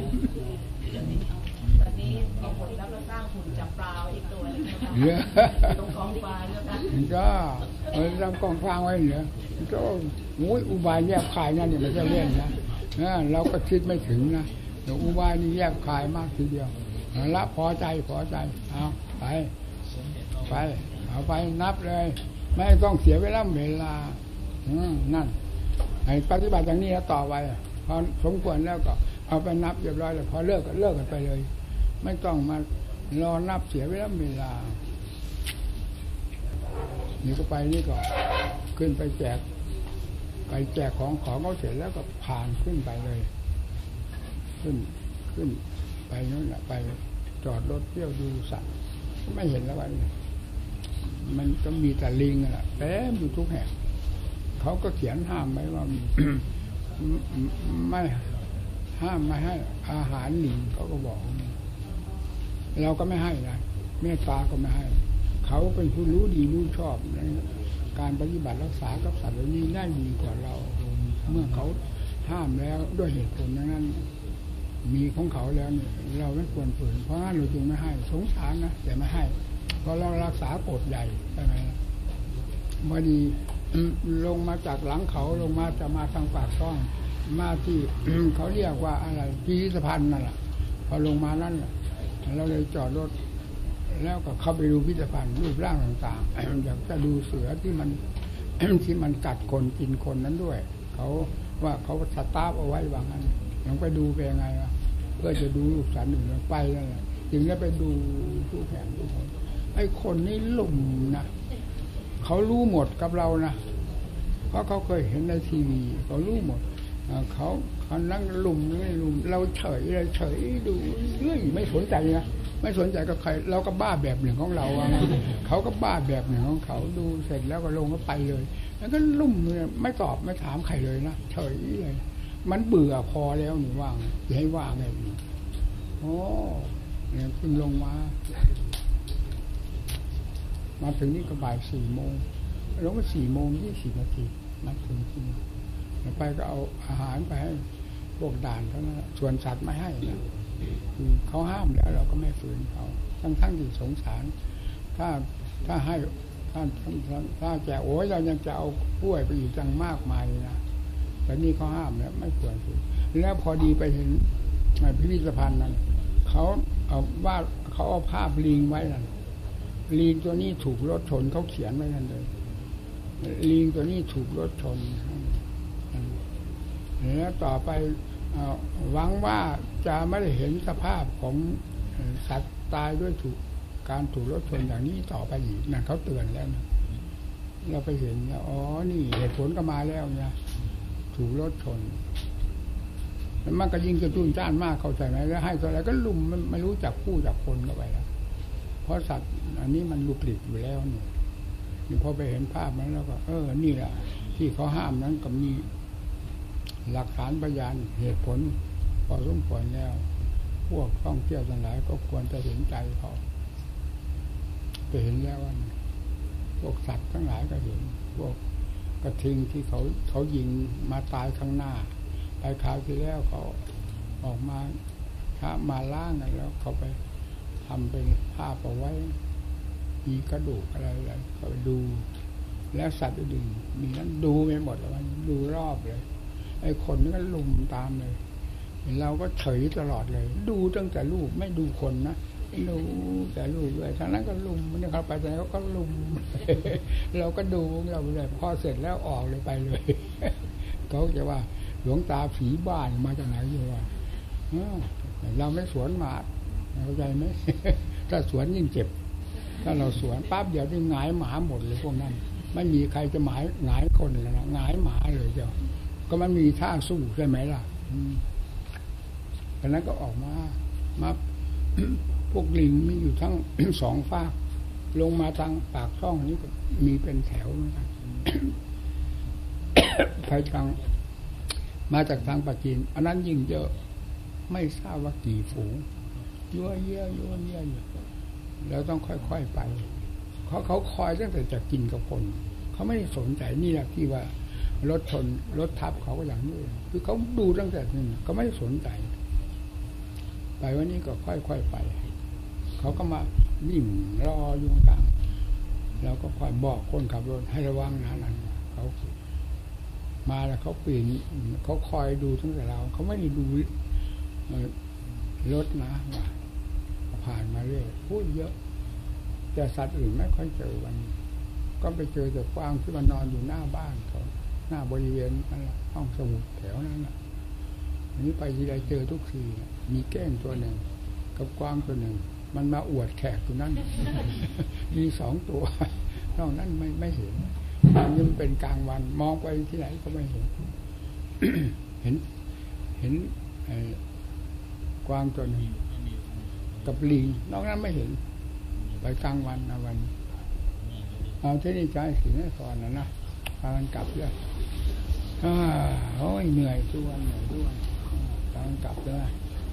ตอนนี้พอหมดแล้วก็สร้างหุ่นจับปลาอีกตัวนึงตรงกองปลาเนี่ยก็ทำกองฟางไว้เหรอก็อุบายแยบคายนั่นเนี่ยมันจะเล่นนะเราก็คิดไม่ถึงนะแต่อุบายนี่แยบคายมากทีเดียวละพอใจเอาไปเอาไปนับเลยไม่ต้องเสียเวลานั่นไอ้ปฏิบัติอย่างนี้แล้วต่อไปพอสมควรแล้วก็เอาไปนับเรียบร้อยแล้วพอเลิกกันไปเลยไม่ต้องมารอนับเสียเวลานี่ก็ไปนี่ก็ขึ้นไปแจกของเขาเสร็จแล้วก็ผ่านขึ้นไปเลยขึ้นไปนั่นแหละไปจอดรถเที่ยวดูสัตว์ไม่เห็นแล้ววันมันก็มีแต่ลิงแหละเต็มอยู่ทุกแห่งเขาก็เขียนห้ามไว้ว่า ไม่ห้ามไม่ให้อาหารลิงเขาก็บอกเราก็ไม่ให้นะเมตตาก็ไม่ให้เขาเป็นผู้รู้ดีรู้ชอบในการปฏิบัติรักษากับสัตว์เหล่านี้ได้ดีกว่าเราเมื่อเขาห้ามแล้วด้วยเหตุผลนั้นมีของเขาแล้วเราไม่ควรฝืนเพราะงั้นเราจึงไม่ให้สงสารนะแต่ไม่ให้เพราะเรารักษากฎใหญ่ใช่ไหมพอดีลงมาจากหลังเขาลงมาจะมาทางปากช่องมาที่ เขาเรียกว่าอะไรพิพิธภัณฑ์นั่นแหละพอลงมานั่นเราเลยจอดรถแล้วก็เข้าไปดูพิพิธภัณฑ์รูปร่างต่างๆ อยากจะดูเสือที่มัน ที่มันกัดคนกินคนนั้นด้วยเขาว่าเขาสตาร์ฟเอาไว้ว่างั้นลองไปดูเป็นยังไงวะเพื่อจะดูรูปสัตว์หนึ่งไปนั่นแหละจึงได้ไปดูทุกแห่งทุกคนไอ้คนนี้หลุ่มนะเขารู้หมดกับเรานะเพราะเขาเคยเห็นในทีวีเขารู้หมดเขานั่งลุ่มไม่ลุ่มเราเฉยดูเรื่อยไม่สนใจนะไม่สนใจกับใครเราก็บ้าแบบหนึ่งของเราเขาก็บ้าแบบหนึ่งของเขาดูเสร็จแล้วก็ลงก็ไปเลยแล้วก็ลุ่มไม่ตอบไม่ถามใครเลยนะเฉยเลยมันเบื่อพอแล้วหนูว่างจะให้ว่างไงโอ้เนี่ยเพิ่งลงมาถึงนี่ก็บ่าย4 โมงลงมา4 โมง 20 นาทีมาถึงที่นี่ไปก็เอาอาหารไปให้พวกด่านเขานะส่วนสัตว์ไม่ให้นะคือเขาห้ามแล้วเราก็ไม่ฝืนเขาทั้งที่สงสารถ้าให้ถ้าแจกโอ้ยเรายังจะเอากล้วยไปอีกจังมากมายนะแต่นี่เขาห้ามแล้วไม่ควรฝืนแล้วพอดีไปเห็นพิพิธภัณฑ์นั้นเขาเอาว่าเขาเอาภาพลิงไว้นั่นลิงตัวนี้ถูกรถชนเขาเขียนไว้นั่นเลยลิงตัวนี้ถูกรถชนแล้วต่อไปหวังว่าจะไม่ได้เห็นสภาพของสัตว์ตายด้วยการถูกรถชนอย่างนี้ต่อไปอีกนั่นเขาเตือนแล้วนะเราไปเห็นแล้วอ๋อนี่เหตุผลก็มาแล้วเนี่ยถูกรถชนแล้วมันก็ยิ่งกระตุ้นจ้านมากเข้าใจไหมแล้วให้ตัวอะไรก็ลุมมันไม่รู้จักผู้จักคนเข้าไปแล้วเพราะสัตว์อันนี้มันลุกหลีกอยู่แล้วเนี่ยพอไปเห็นภาพนั้นแล้วก็นี่แหละที่เขาห้ามนั้นก็มีหลักฐานพยานเหตุผลพอสมควรแล้วพวกท่องเที่ยวทั้งหลายก็ควรจะเห็นใจเขาไปเห็นแล้วว่าพวกสัตว์ทั้งหลายก็เห็นพวกกระทิงที่เขายิงมาตายข้างหน้าไปคราวที่แล้วเขาออกมามาล่างกันแล้วเขาไปทำเป็นภาพเอาไว้มีกระดูกอะไรเขาดูแล้วสัตว์อื่นมีนั้นดูไม่หมดแล้วดูรอบเลยไอ้คนนี่ก็ลุมตามเลยเราก็เฉยตลอดเลยดูตั้งแต่ลูกไม่ดูคนนะดูแต่ลูกเลยทางนั้นก็ลุมมันเข้าไปแต่เขาก็ลุมเราก็ดูเราเลยพอเสร็จแล้วออกเลยไปเลยเขาจะว่าหลวงตาผีบ้านมาจากไหนอยู่ว่าเราไม่สวนหมาเข้าใจไหมถ้าสวนยิ่งเจ็บถ้าเราสวนปั๊บเดี๋ยวนี่หงายหมาหมดเลยพวกนั้นไม่มีใครจะหงายคนเลยนะหงายหมาเลยเจ้าก็มันมีท่าสู้ใช่ไหมล่ะเพราะนั้นก็ออกมาพวกลิงมีอยู่ทั้ง สองฝากลงมาทางปากช่องนี้ก็มีเป็นแถวเหมือนกัน ไปทางมาจากทางปัจจินอันนั้นยิ่งเยอะไม่ทราบว่ากี่ฝูงยั่วเยี่ยอยู่แล้วต้องค่อยๆไปเขาคอยตั้งแต่จะกินกับคนเขาไม่ได้สนใจนี่แหละที่ว่ารถชนรถทับเขาก็อย่างนี้คือเขาดูตั้งแต่นี่เขาไม่ได้สนใจไปวันนี้ก็ค่อยๆไปเขาก็มาวิ่งรออยู่กลางเราก็คอยบอกคนขับรถให้ระวังนะนั่นเขามาแล้วเขาปีนเขาคอยดูตั้งแต่เราเขาไม่ได้ดูรถนะว่าผ่านมาเรื่อยพูดเยอะแต่สัตว์อื่นไม่ค่อยเจอวันก็ไปเจอแต่กวางที่มันนอนอยู่หน้าบ้านเขาหน้าบริเวณนั่นแหละห้องสมุดแถวนั้นแหละอันนี้ไปทีไรเจอทุกทีมีแก้งตัวหนึ่งกับกวางตัวหนึ่งมันมาอวดแขกตัวนั้น มี2 ตัวนอกนั้นไม่เห็นมันยังเป็นกลางวันมองไปที่ไหนก็ไม่เห็น เห็นกวางตัวหนึ่งกับลิงนอกนั้นไม่เห็นไปกลางวันนะวันเอาที่นี่ใจสีนครนะพากันกลับเลยโอ้ยเหนื่อยทุกวันพากันกลับเลย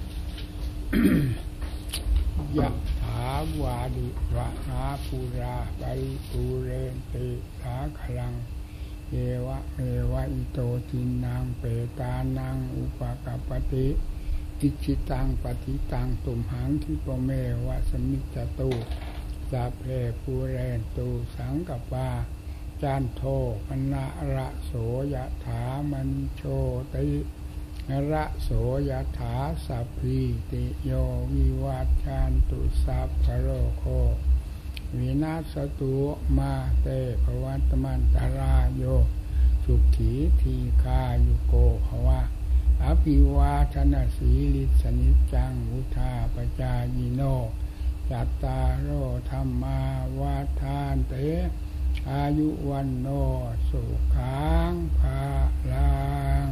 ยะถาวาดิวะหาปูราบาลิปูเรนติสาคลังเอวะอิโตจินังเปตานังอุปกัปปติอิจิตังปฏิตังตุมหังคิปเมวะสมิจจตุสัพเพปูเรนตุสังกปาจันโทปนะระโสยะถามณิโชติระโสยถาสัพพิติโยวิวัชชันตุสัพพะโรโควินาศตุมาเตภวัตมันตรายโยสุขีทีคายุโกภวะอภิวาทนาสีลิสนิจังวุธาปจายโนจัตตารโอธรรมาวาทานเตอายุวันโนสุขังภาลัง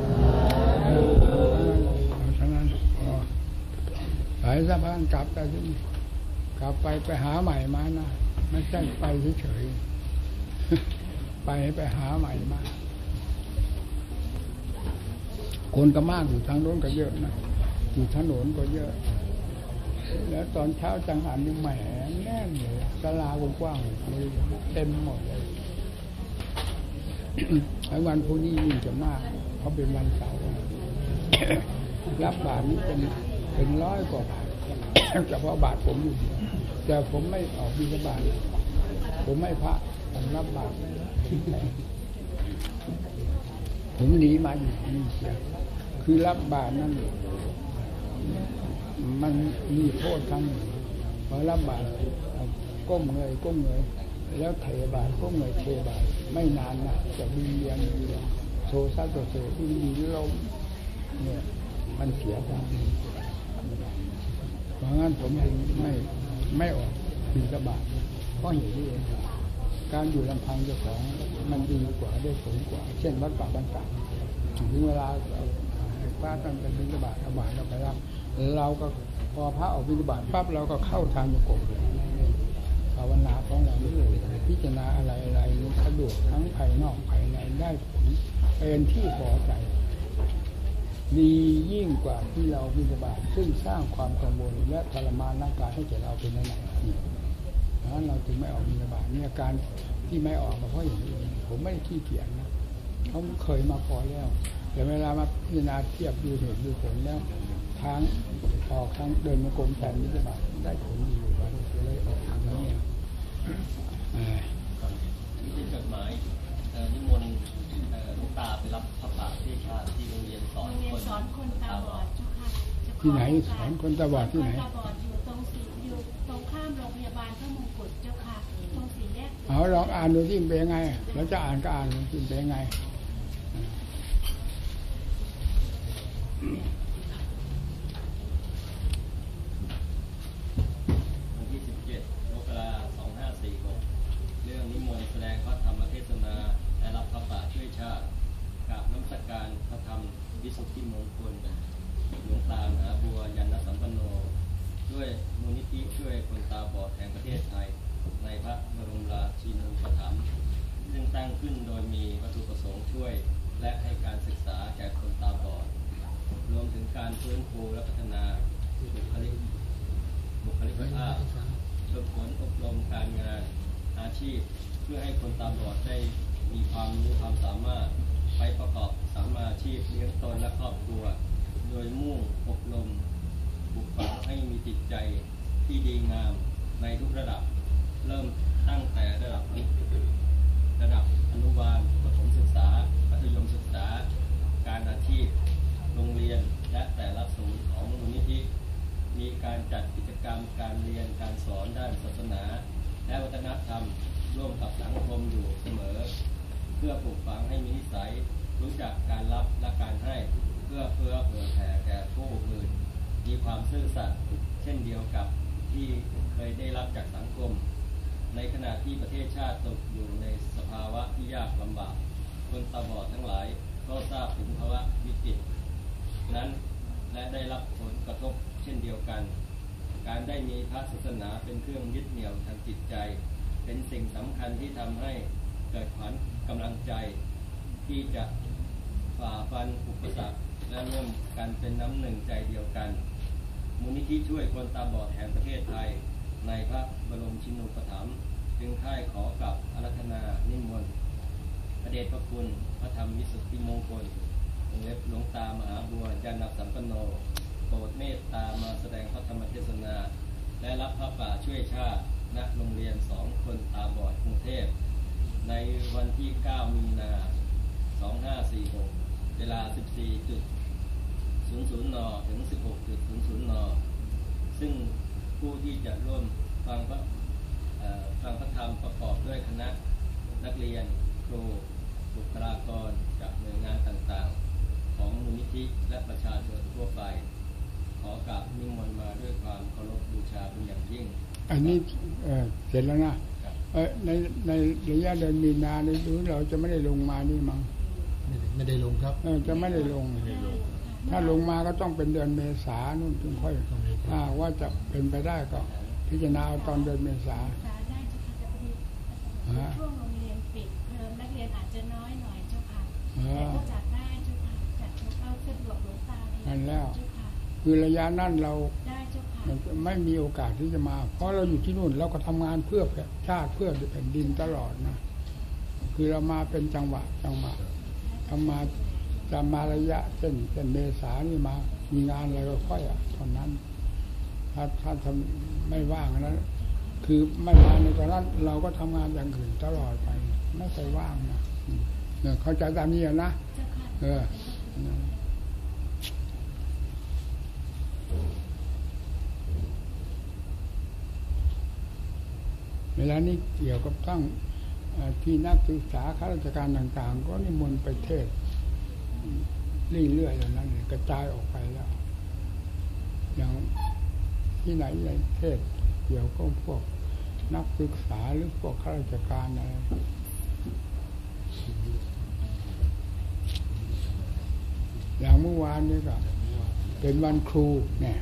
ฉะนั้นหลายสะพานกลับไปหาใหม่มานะไม่ใช่ไปเฉยๆไปหาใหม่มาคนก็มากอยู่ทางโน้นก็เยอะนะอยู่ถนนก็เยอะแล้วตอนเช้าจังหันนี่แหมแน่นเลยศาลากว้างเลยเต็มหมดเลยวันพรุ่งนี้ยิ่งจะมากเพราะเป็นวันเสาร์รับบาทนี้เป็น100 กว่าบาทเฉพาะบาทผมอยู่แต่ผมไม่ออกบิณฑบาตผมไม่พระผมรับบาทผมหนีมาอยู่นี่คือรับบาทนั่นมันมีโทษทั้งพอรับบาตรก้มเงยแล้วเทบาตรก้มเงยเทบาตรไม่นานนะจะมีเรียนโซซัสโซเซมีลมเนี่ยมันเสียทางเพราะงั้นผมไม่ออกบิณฑบาตเพราะเหตุนี้เองการอยู่ลำพังเจ้าของมันดีกว่าได้ผลกว่าเช่นวัดป่าบ้านตาถึงเวลาพระตั้งแต่บิณฑบาตเอาบาตรเราไปรับเราก็พอพระออกบิณฑบาตปั๊บเราก็เข้าทางโยกเลยภาวนาของเราเลยพิจารณาอะไรสะดวกทั้งภายนอกภายในได้ผลเป็นที่พอใจดียิ่งกว่าที่เราบิณฑบาตซึ่งสร้างความกังวลและทรมานร่างกายให้แก่เราเป็นไหนๆนั้นเราจึงไม่ออกบิณฑบาตนี่อาการที่ไม่ออกมาเพราะอย่างนี้ผมไม่ได้ขี้เกียจนะเขาเคยมาพอแล้วแต่เวลามาพิจารณาเทียบดูเหตุดูผลแล้วทางออกทางเดินมากรมแทนบิณฑบาตได้ผลดีอยู่ว่าเลยออกทางนี้ที่จดหมายนิมนต์หลวงตาไปรับพระป่าที่ชาติที่โรงเรียนสอนคนตาบอดเจ้าค่ะที่ไหนสอนคนตาบอดที่ไหนตาบอดอยู่ตรงข้ามโรงพยาบาลพระมงกุฎเจ้าค่ะตรงสี่แยกเอาลองอ่านดูที่เป็นยังไงแล้วจะอ่านก็อ่านที่เป็นยังไงวันที่17 มกราคม 2546 เรื่องนิมนต์แสดงพระธรรมเทศนาและรับพระป่าช่วยชาติกราบนมัสการพระธรรมวิสุทธิมงคลหลวงตามหาบัวยันสัมปันโนด้วยมูลนิธิช่วยคนตาบอดแห่งประเทศไทยในพระบรมราชินูปถัมภ์ซึ่งตั้งขึ้นโดยมีวัตถุประสงค์ช่วยและให้การศึกษาแก่คนตาบอดรวมถึงการฟื้นฟูและพัฒนาบุคลิกภาพฝึกฝนอบรมการงานอาชีพเพื่อให้คนตาบอดได้มีความรู้ความสามารถไปประกอบสัมมาอาชีพเลี้ยงตนและครอบครัวโดยมุ่งอบรมปลูกฝังให้มีจิตใจที่ดีงามในทุกระดับเริ่มตั้งแต่ระดับอนุบาลประถมศึกษามัธยมศึกษาการอาชีพโรงเรียนและแต่ละศูนย์ของมูลนิธิมีการจัดกิจกรรมการเรียนการสอนด้านศาสนาและวัฒนธรรมร่วมกับสังคมอยู่เสมอเพื่อปลูกฝังให้มีนิสัยรู้จักการรับและการให้เพื่อเผื่อแผ่แก่ผู้อื่นมีความซื่อสัตย์เช่นเดียวกับที่เคยได้รับจากสังคมในขณะที่ประเทศชาติตกอยู่ในสภาวะที่ยากลำบากคนตาบอดทั้งหลายก็ทราบถึงภาวะวิกฤตนั้นและได้รับผลกระทบเช่นเดียวกันการได้มีพระศาสนาเป็นเครื่องยึดเหนี่ยวทางจิตใจเป็นสิ่งสำคัญที่ทำให้เกิดขวัญกำลังใจที่จะฝ่าฟันอุปสรรคและร่วมกันเป็นน้ำหนึ่งใจเดียวกันมูลนิธิช่วยคนตาบอดแห่งประเทศไทยในพระบรมชินูปถัมภ์จึงค่ายขอกับอาราธนานิมนต์พระเดชพระคุณพระธรรมวิสุทธิมงคลหลวงตามหาบัวยันสัมปันโนโปรดเมตตามาแสดงพระธรรมเทศนาและรับพระป่าช่วยชาติณโรงเรียน2คนตาบอดกรุงเทพในวันที่9 มีนาคม 2546 เวลา 14:00 น. ถึง 16:00 น. ซึ่งผู้ที่จะร่วมฟังพระธรรมประกอบด้วยคณะนักเรียนครูบุคลากรจากหน่วยงานต่างๆของมูลนิธิและประชาชนทั่วไปขอกราบนิมนต์มาด้วยความเคารพบูชาเป็นอย่างยิ่งอันนี้เสร็จแล้วนะในระยะเดือนมีนาหรือเราจะไม่ได้ลงมานี่มั้งไม่ได้ลงครับจะไม่ได้ลงถ้าลงมาก็ต้องเป็นเดือนเมษานู่นถึงค่อยถ้าว่าจะเป็นไปได้ก็พิจารณาตอนเดือนเมษาช่วงโรงเรียนปิดเทอมนักเรียนอาจจะน้อยหน่อยเจ้าค่ะแต่ก็จัดได้เจ้าค่ะจัดเอาสะดวกหลวงตานั่นแล้วคือระยะนั้นเราไม่มีโอกาสที่จะมาเพราะเราอยู่ที่นู่นเราก็ทำงานเพื่อชาติเพื่อแผ่นดินตลอดนะคือเรามาเป็นจังหวะทำมาจะมาระยะเช่นเมษานี่มามีงานอะไรก็ค่อยตอนนั้นถ้าทำไม่ว่างนั้นคือไม่มาในตอนนั้นเราก็ทำงานอย่างอื่นตลอดไปไม่เคยว่างนะเข้าใจตามนี้นะเวลานี้เกี่ยวกับตั้งที่นักศึกษาข้าราชการต่างๆก็นิมนต์ไปเทศเรื่อยๆอย่างนั้นกระจายออกไปแล้วอย่างที่ไหนในเทศเกี่ยวกับพวกนักศึกษาหรือพวกข้าราชการอะไรอย่างเมื่อวานนี้ก็เป็นวันครูเนี่ย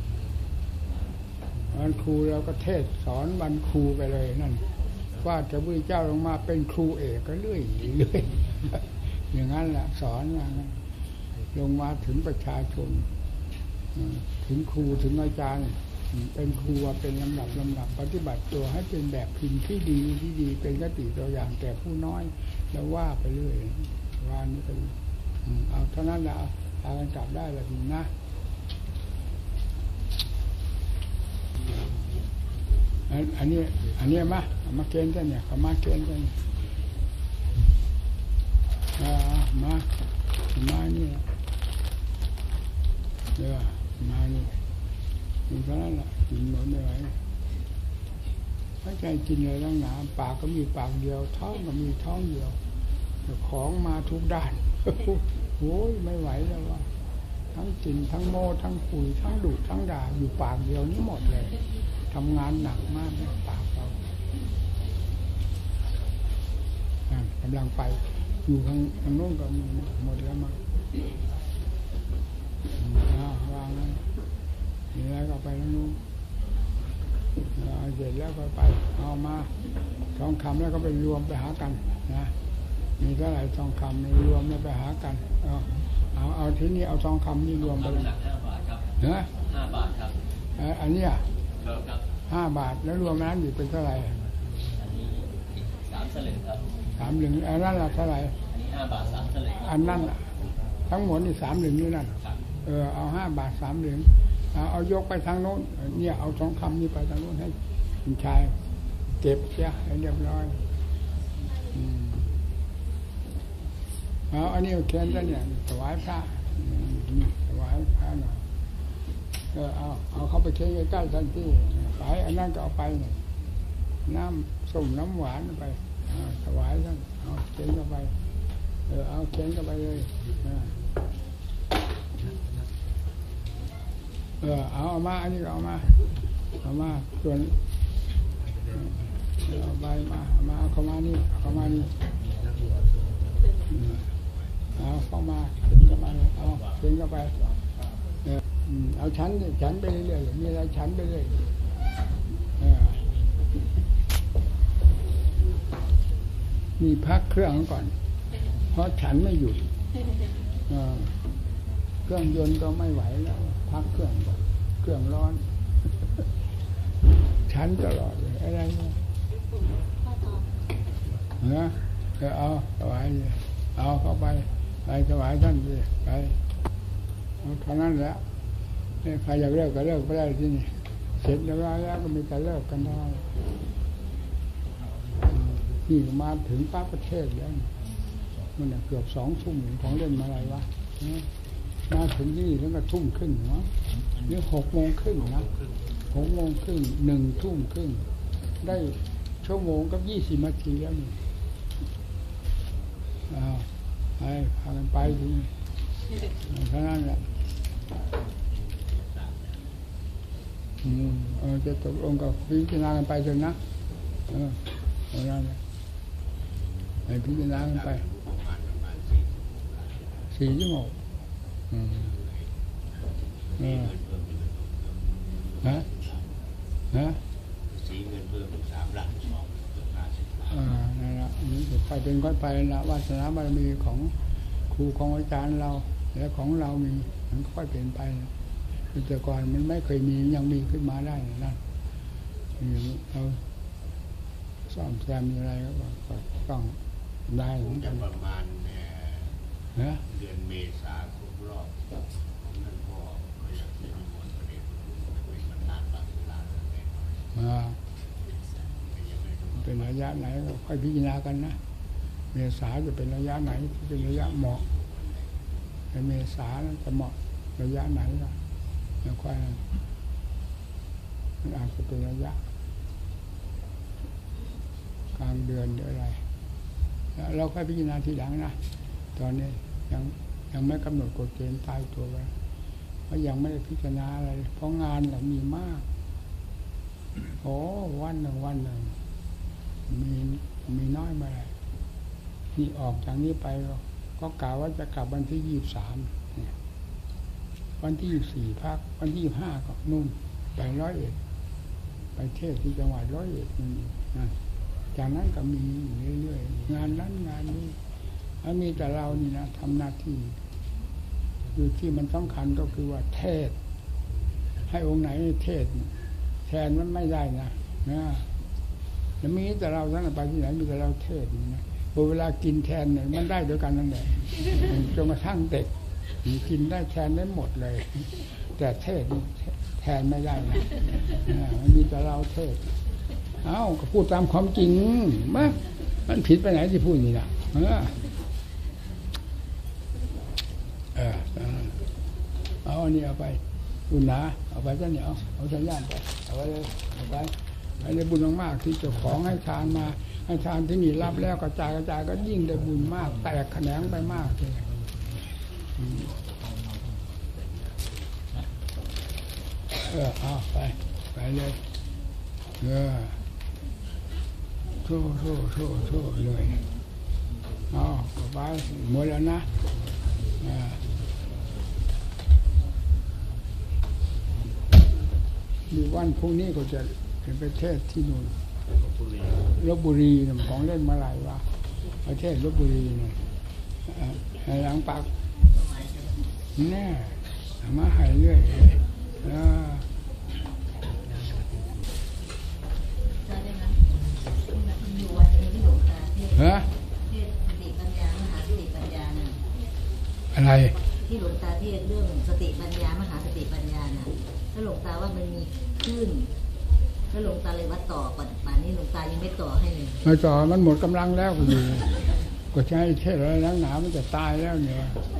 วันครูเราก็เทศสอนวันครูไปเลยนั่นว่าจะพระเจ้าลงมาเป็นครูเอกก็เรื่อยอย่างนั้นแหละสอนอย่างนั้นลงมาถึงประชาชนถึงครูถึงอาจารย์เป็นครูเป็นลำดับปฏิบัติตัวให้เป็นแบบพิมพ์ที่ดีเป็นคติตัวอย่างแก่ผู้น้อยแล้วว่าไปเรื่อยว่านี่เป็นเอาเท่านั้นแหละพากันกลับได้แล้วนะอันนี้มาเกณฑ์กันเนี่ยเขามาเกณฑ์กันมานี่เดี๋ยวมานี่มีเท่านั้นแหละกินหมดไม่ไหวไม่ใช่กินเลยตั้งหนาปากก็มีปากเดียวท้องก็มีท้องเดียวของมาทุกด้านโอ้ยไม่ไหวแล้วว่าทั้งกินทั้งโม้ทั้งคุยทั้งดุทั้งด่าอยู่ปากเดียวนี้หมดเลยทำงานหนักมากปากเรากำลังไปอยู่ทางโน้นก็หมดแล้วมั้งวางแล้วนี่แล้วก็ไปทางโน้นเสร็จแล้วก็ไปเอามาทองคำแล้วก็ไปรวมไปหากันนะมีเท่าไหร่ทองคำรวมแล้วไปหากันเอาที่นี่เอาทองคำนี่รวมไปเลย 5 บาทครับ5 บาทครับอันนี้ครับ 5 บาทแล้วรวมนั้นอยู่เป็นเท่าไหร่อันนี้3 สลึงครับ 3 สลึงอันนั้นละเท่าไหร่อันนี้5 บาท 3 สลึงอันนั้นทั้งหมดนี่3 สลึงนี่นั่นเอา5 บาท 3 สลึงเอายกไปทางโน้นเนี่ยเอาทองคำนี่ไปทางโน้นให้คุณชายเก็บเสียให้เรียบร้อยอันนี้เขียนแล้วเนี่ยถวายพระถวายพระหน่อยเอาเข้าไปเขียนใกล้ๆทันที่ไปอันนั้นก็เอาไปน้ำส้มน้ำหวานไปถวายท่านเอาเขียนเข้าไปเอาเขียนเข้าไปเลยเอามาอันนี้ก็เอามาส่วนเอาใบมาเข้ามานี่เอาเข้ามาเขียนเข้ามาเอาเขียนเข้าไปเอาชั้นไปเรื่อยๆมีอะไรชั้นไปเรื่อยมีพักเครื่องก่อนเพราะฉันไม่หยุดเครื่องยนต์ก็ไม่ไหวแล้วพักเครื่องร้อนชั้นตลอดเลยอะไรเนี่ยเอาถวายเอาเข้าไปถวายท่านสิไปเท่านั้นแหละใครอยากเลิกก็เลิกไปได้ที่นี่เสร็จแล้วก็มีแต่เลิกกันได้นี่มาถึงป้าประเทศแล้วมันเกือบ2 ทุ่มของเล่นมาอะไรวะมาถึงนี่แล้วก็1 ทุ่มครึ่งเนาะหรือ6 โมงครึ่งนะ6 โมงครึ่ง1 ทุ่มครึ่งได้ชั่วโมงกับ20 นาทีแล้วนี่ไปพากันไปทีเท่านั้นแหละจะตกลงกับพิจารณากันไปเถอะนะเท่านั้นแหละไปพิจารณากันไป4 ชั่วโมงสีเงินเพิ่ม3 ล้าน 2 นั่นแหละนี่จะไปเป็นค่อยไปนะวาสนาบารมีของครูของอาจารย์เราและของเรามีมันค่อยเปลี่ยนไปแต่ก่อนมันไม่เคยมียังมีขึ้นมาได้นั่นเราซ่อมแซมอะไรก็ต้องได้เหมือนกันประมาณเดือนเมษาครบรอบของท่านพ่อก็อยากจะนิมนต์ประเด็นเป็นบรรดาบางลานเป็นระยะไหนก็ค่อยพิจารณากันนะเมษาจะเป็นระยะไหนเป็นระยะเหมาะในเมษาจะเหมาะระยะไหนล่ะแล้วค่อยมันอาจจะเป็นระยะกลางเดือนหรืออะไรแล้วเราค่อยพิจารณาทีหลังนะตอนนี้ยังไม่กำหนดกฎเกณฑ์ตายตัวไว้เพราะยังไม่ได้พิจารณาอะไรเพราะงานเรามีมากโอ้วันหนึ่งมีน้อยมาเลยนี่ออกจากนี้ไปก็กล่าวว่าจะกลับวันที่23เนี่ยวันที่24พักวันที่25ก็นู่นไป101ไปเทศที่จังหวัด101นั่นจากนั้นก็มีเรื่อยๆงานนั้นงานนี้แล้วมีแต่เรานี่นะทำหน้าที่อยู่ที่มันสำคัญก็คือว่าเทศให้องค์ไหนเทศแทนมันไม่ได้นะแล้วมีแต่เราทั้งนั้นไปที่ไหนมีแต่เราเทศนะเวลากินแทนเนี่ยมันได้ด้วยกันนั่นแหละจนกระทั่งเด็กกินได้แทนได้หมดเลยแต่เทศแทนไม่ได้นะมันมีแต่เราเทศก็พูดตามความจริงมันผิดไปไหนที่พูดนี่นะเอาอันนี้เอาไปบุญนะเอาไปซะเนี่ยเอาสัญญาณไปเอาไปเลยเอาไปให้ได้บุญมากๆที่เจ้าของให้ทานมาให้ทานที่นี่รับแล้วกระจายก็ยิ่งได้บุญมากแตกแขนงไปมากเลยเอาไปเลยโทษเลยเอาไปหมดแล้วนะมีวันพรุ่งนี้ก็จะเป็นประเทศที่นู่นลพบุรีของเล่นมาหลายวะประเทศลพบุรีเนี่ยหลังปากแน่มาหายเรื่อยฮะอะไรที่หลวงตาเทศเรื่องสติปัญญามหาสติปัญญาน่ะถ้าหลวงตาว่ามันมีคลื่นถ้าหลวงตาเลยว่าต่อก่อนป่านนี้หลวงตายังไม่ต่อให้เลยไม่ต่อมันหมดกำลังแล้วก็อยู่ก็ใช้เทศอะไรนักหนามันจะตายแล้วเนี่ย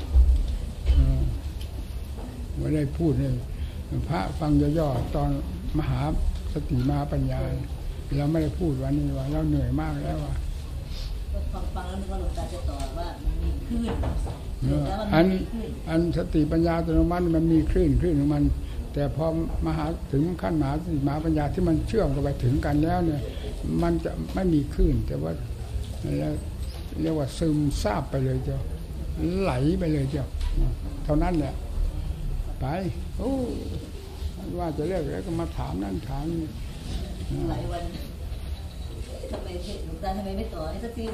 ไม่ได้พูดให้พระฟังย่อๆตอนมหาสติมหาปัญญาเราไม่ได้พูดวันนี้ว่าเราเหนื่อยมากแล้วว่าฟังแล้วนึกว่าหลวงตาจะต่อว่ามันมีคลื่นอันสติปัญญาตัวมันมีคลื่นของมันแต่พอมหาถึงขั้นมหาสติมหาปัญญาที่มันเชื่อมกันไปถึงกันแล้วเนี่ยมันจะไม่มีคลื่นแต่ว่าเรียกว่าซึมซาบไปเลยเจ้าไหลไปเลยเจ้าเท่านั้นแหละไปว่าจะเลิกแล้วก็มาถามนั่นถามนี่หลายวันทำไมหลวงตาทำไมไม่ต่อให้สักที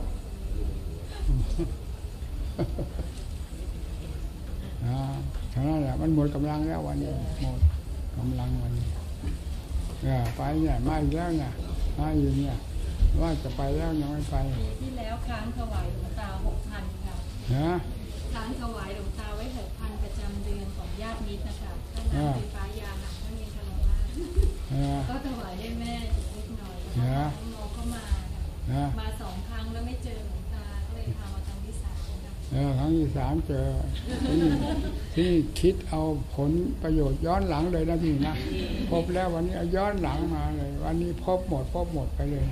เท่านั้นแหละมันหมดกำลังแล้ววันนี้หมดกำลังวันนี้ไปเนี่ยมาอีกแล้วเนี่ยมาอยู่เนี่ยว่าจะไปแล้วยังไม่ไปที่แล้วค้างถวายหลวงตา 6,000 ค่ะค้างถวายหลวงตาไว้ 6,000 ประจำเดือนของญาติมิตรนะคะท่านนำไฟฟ้ายาหักท่านเองขนมมากก็ถวายให้แม่นิดหน่อยแล้วน้องก็มา2 ครั้งแล้วไม่เจอหลวงตาก็เลยพามาครั้งที่3 ครั้งที่3เจอที่คิดเอาผลประโยชน์ย้อนหลังเลยนะพี่นะพบแล้ววันนี้ย้อนหลังมาเลยวันนี้พบหมดไปเลย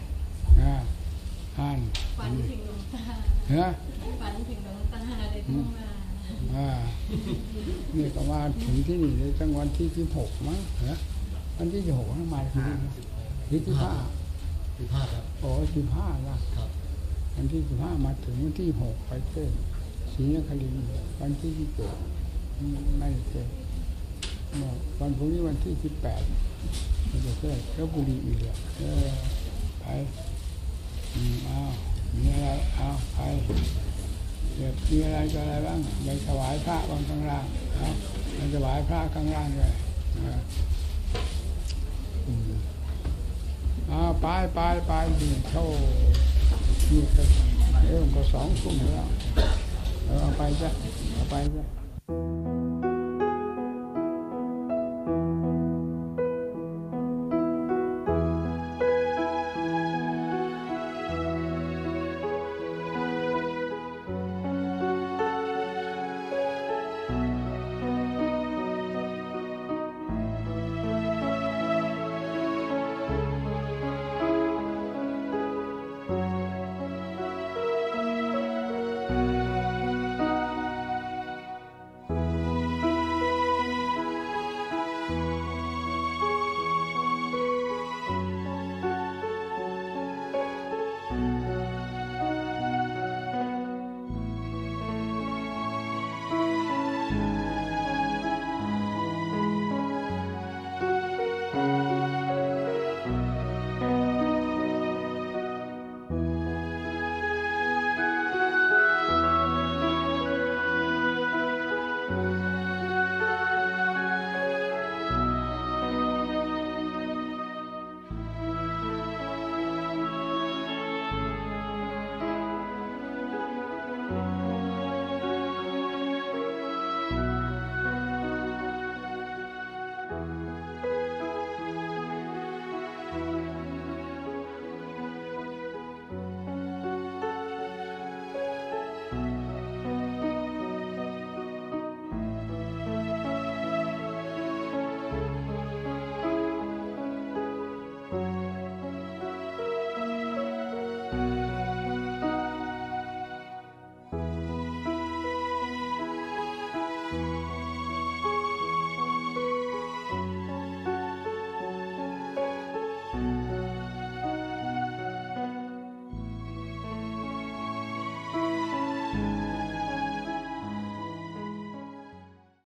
ฝันถึงหลวงตาฝันถึงหลวงตาเลยต้องมานี่ก็มาถึงที่นี่ในจังหวัดที่16มั้งวันที่16มาที่15 ครับโอ้15นะครับวันที่15มาถึงวันที่6ไปเทศศรีนครินทร์วันที่17ไม่เทศวันพรุ่งนี้วันที่18จะเทศลพบุรีอีกไปมีอะไรไปมีอะไรก็อะไรบ้างไปถวายพระบางข้างล่างไปถวายพระข้างล่างเลยไปดิโชว์นี่ก็เริ่มก็2 ทุ่มแล้วเอาไปจ้ะ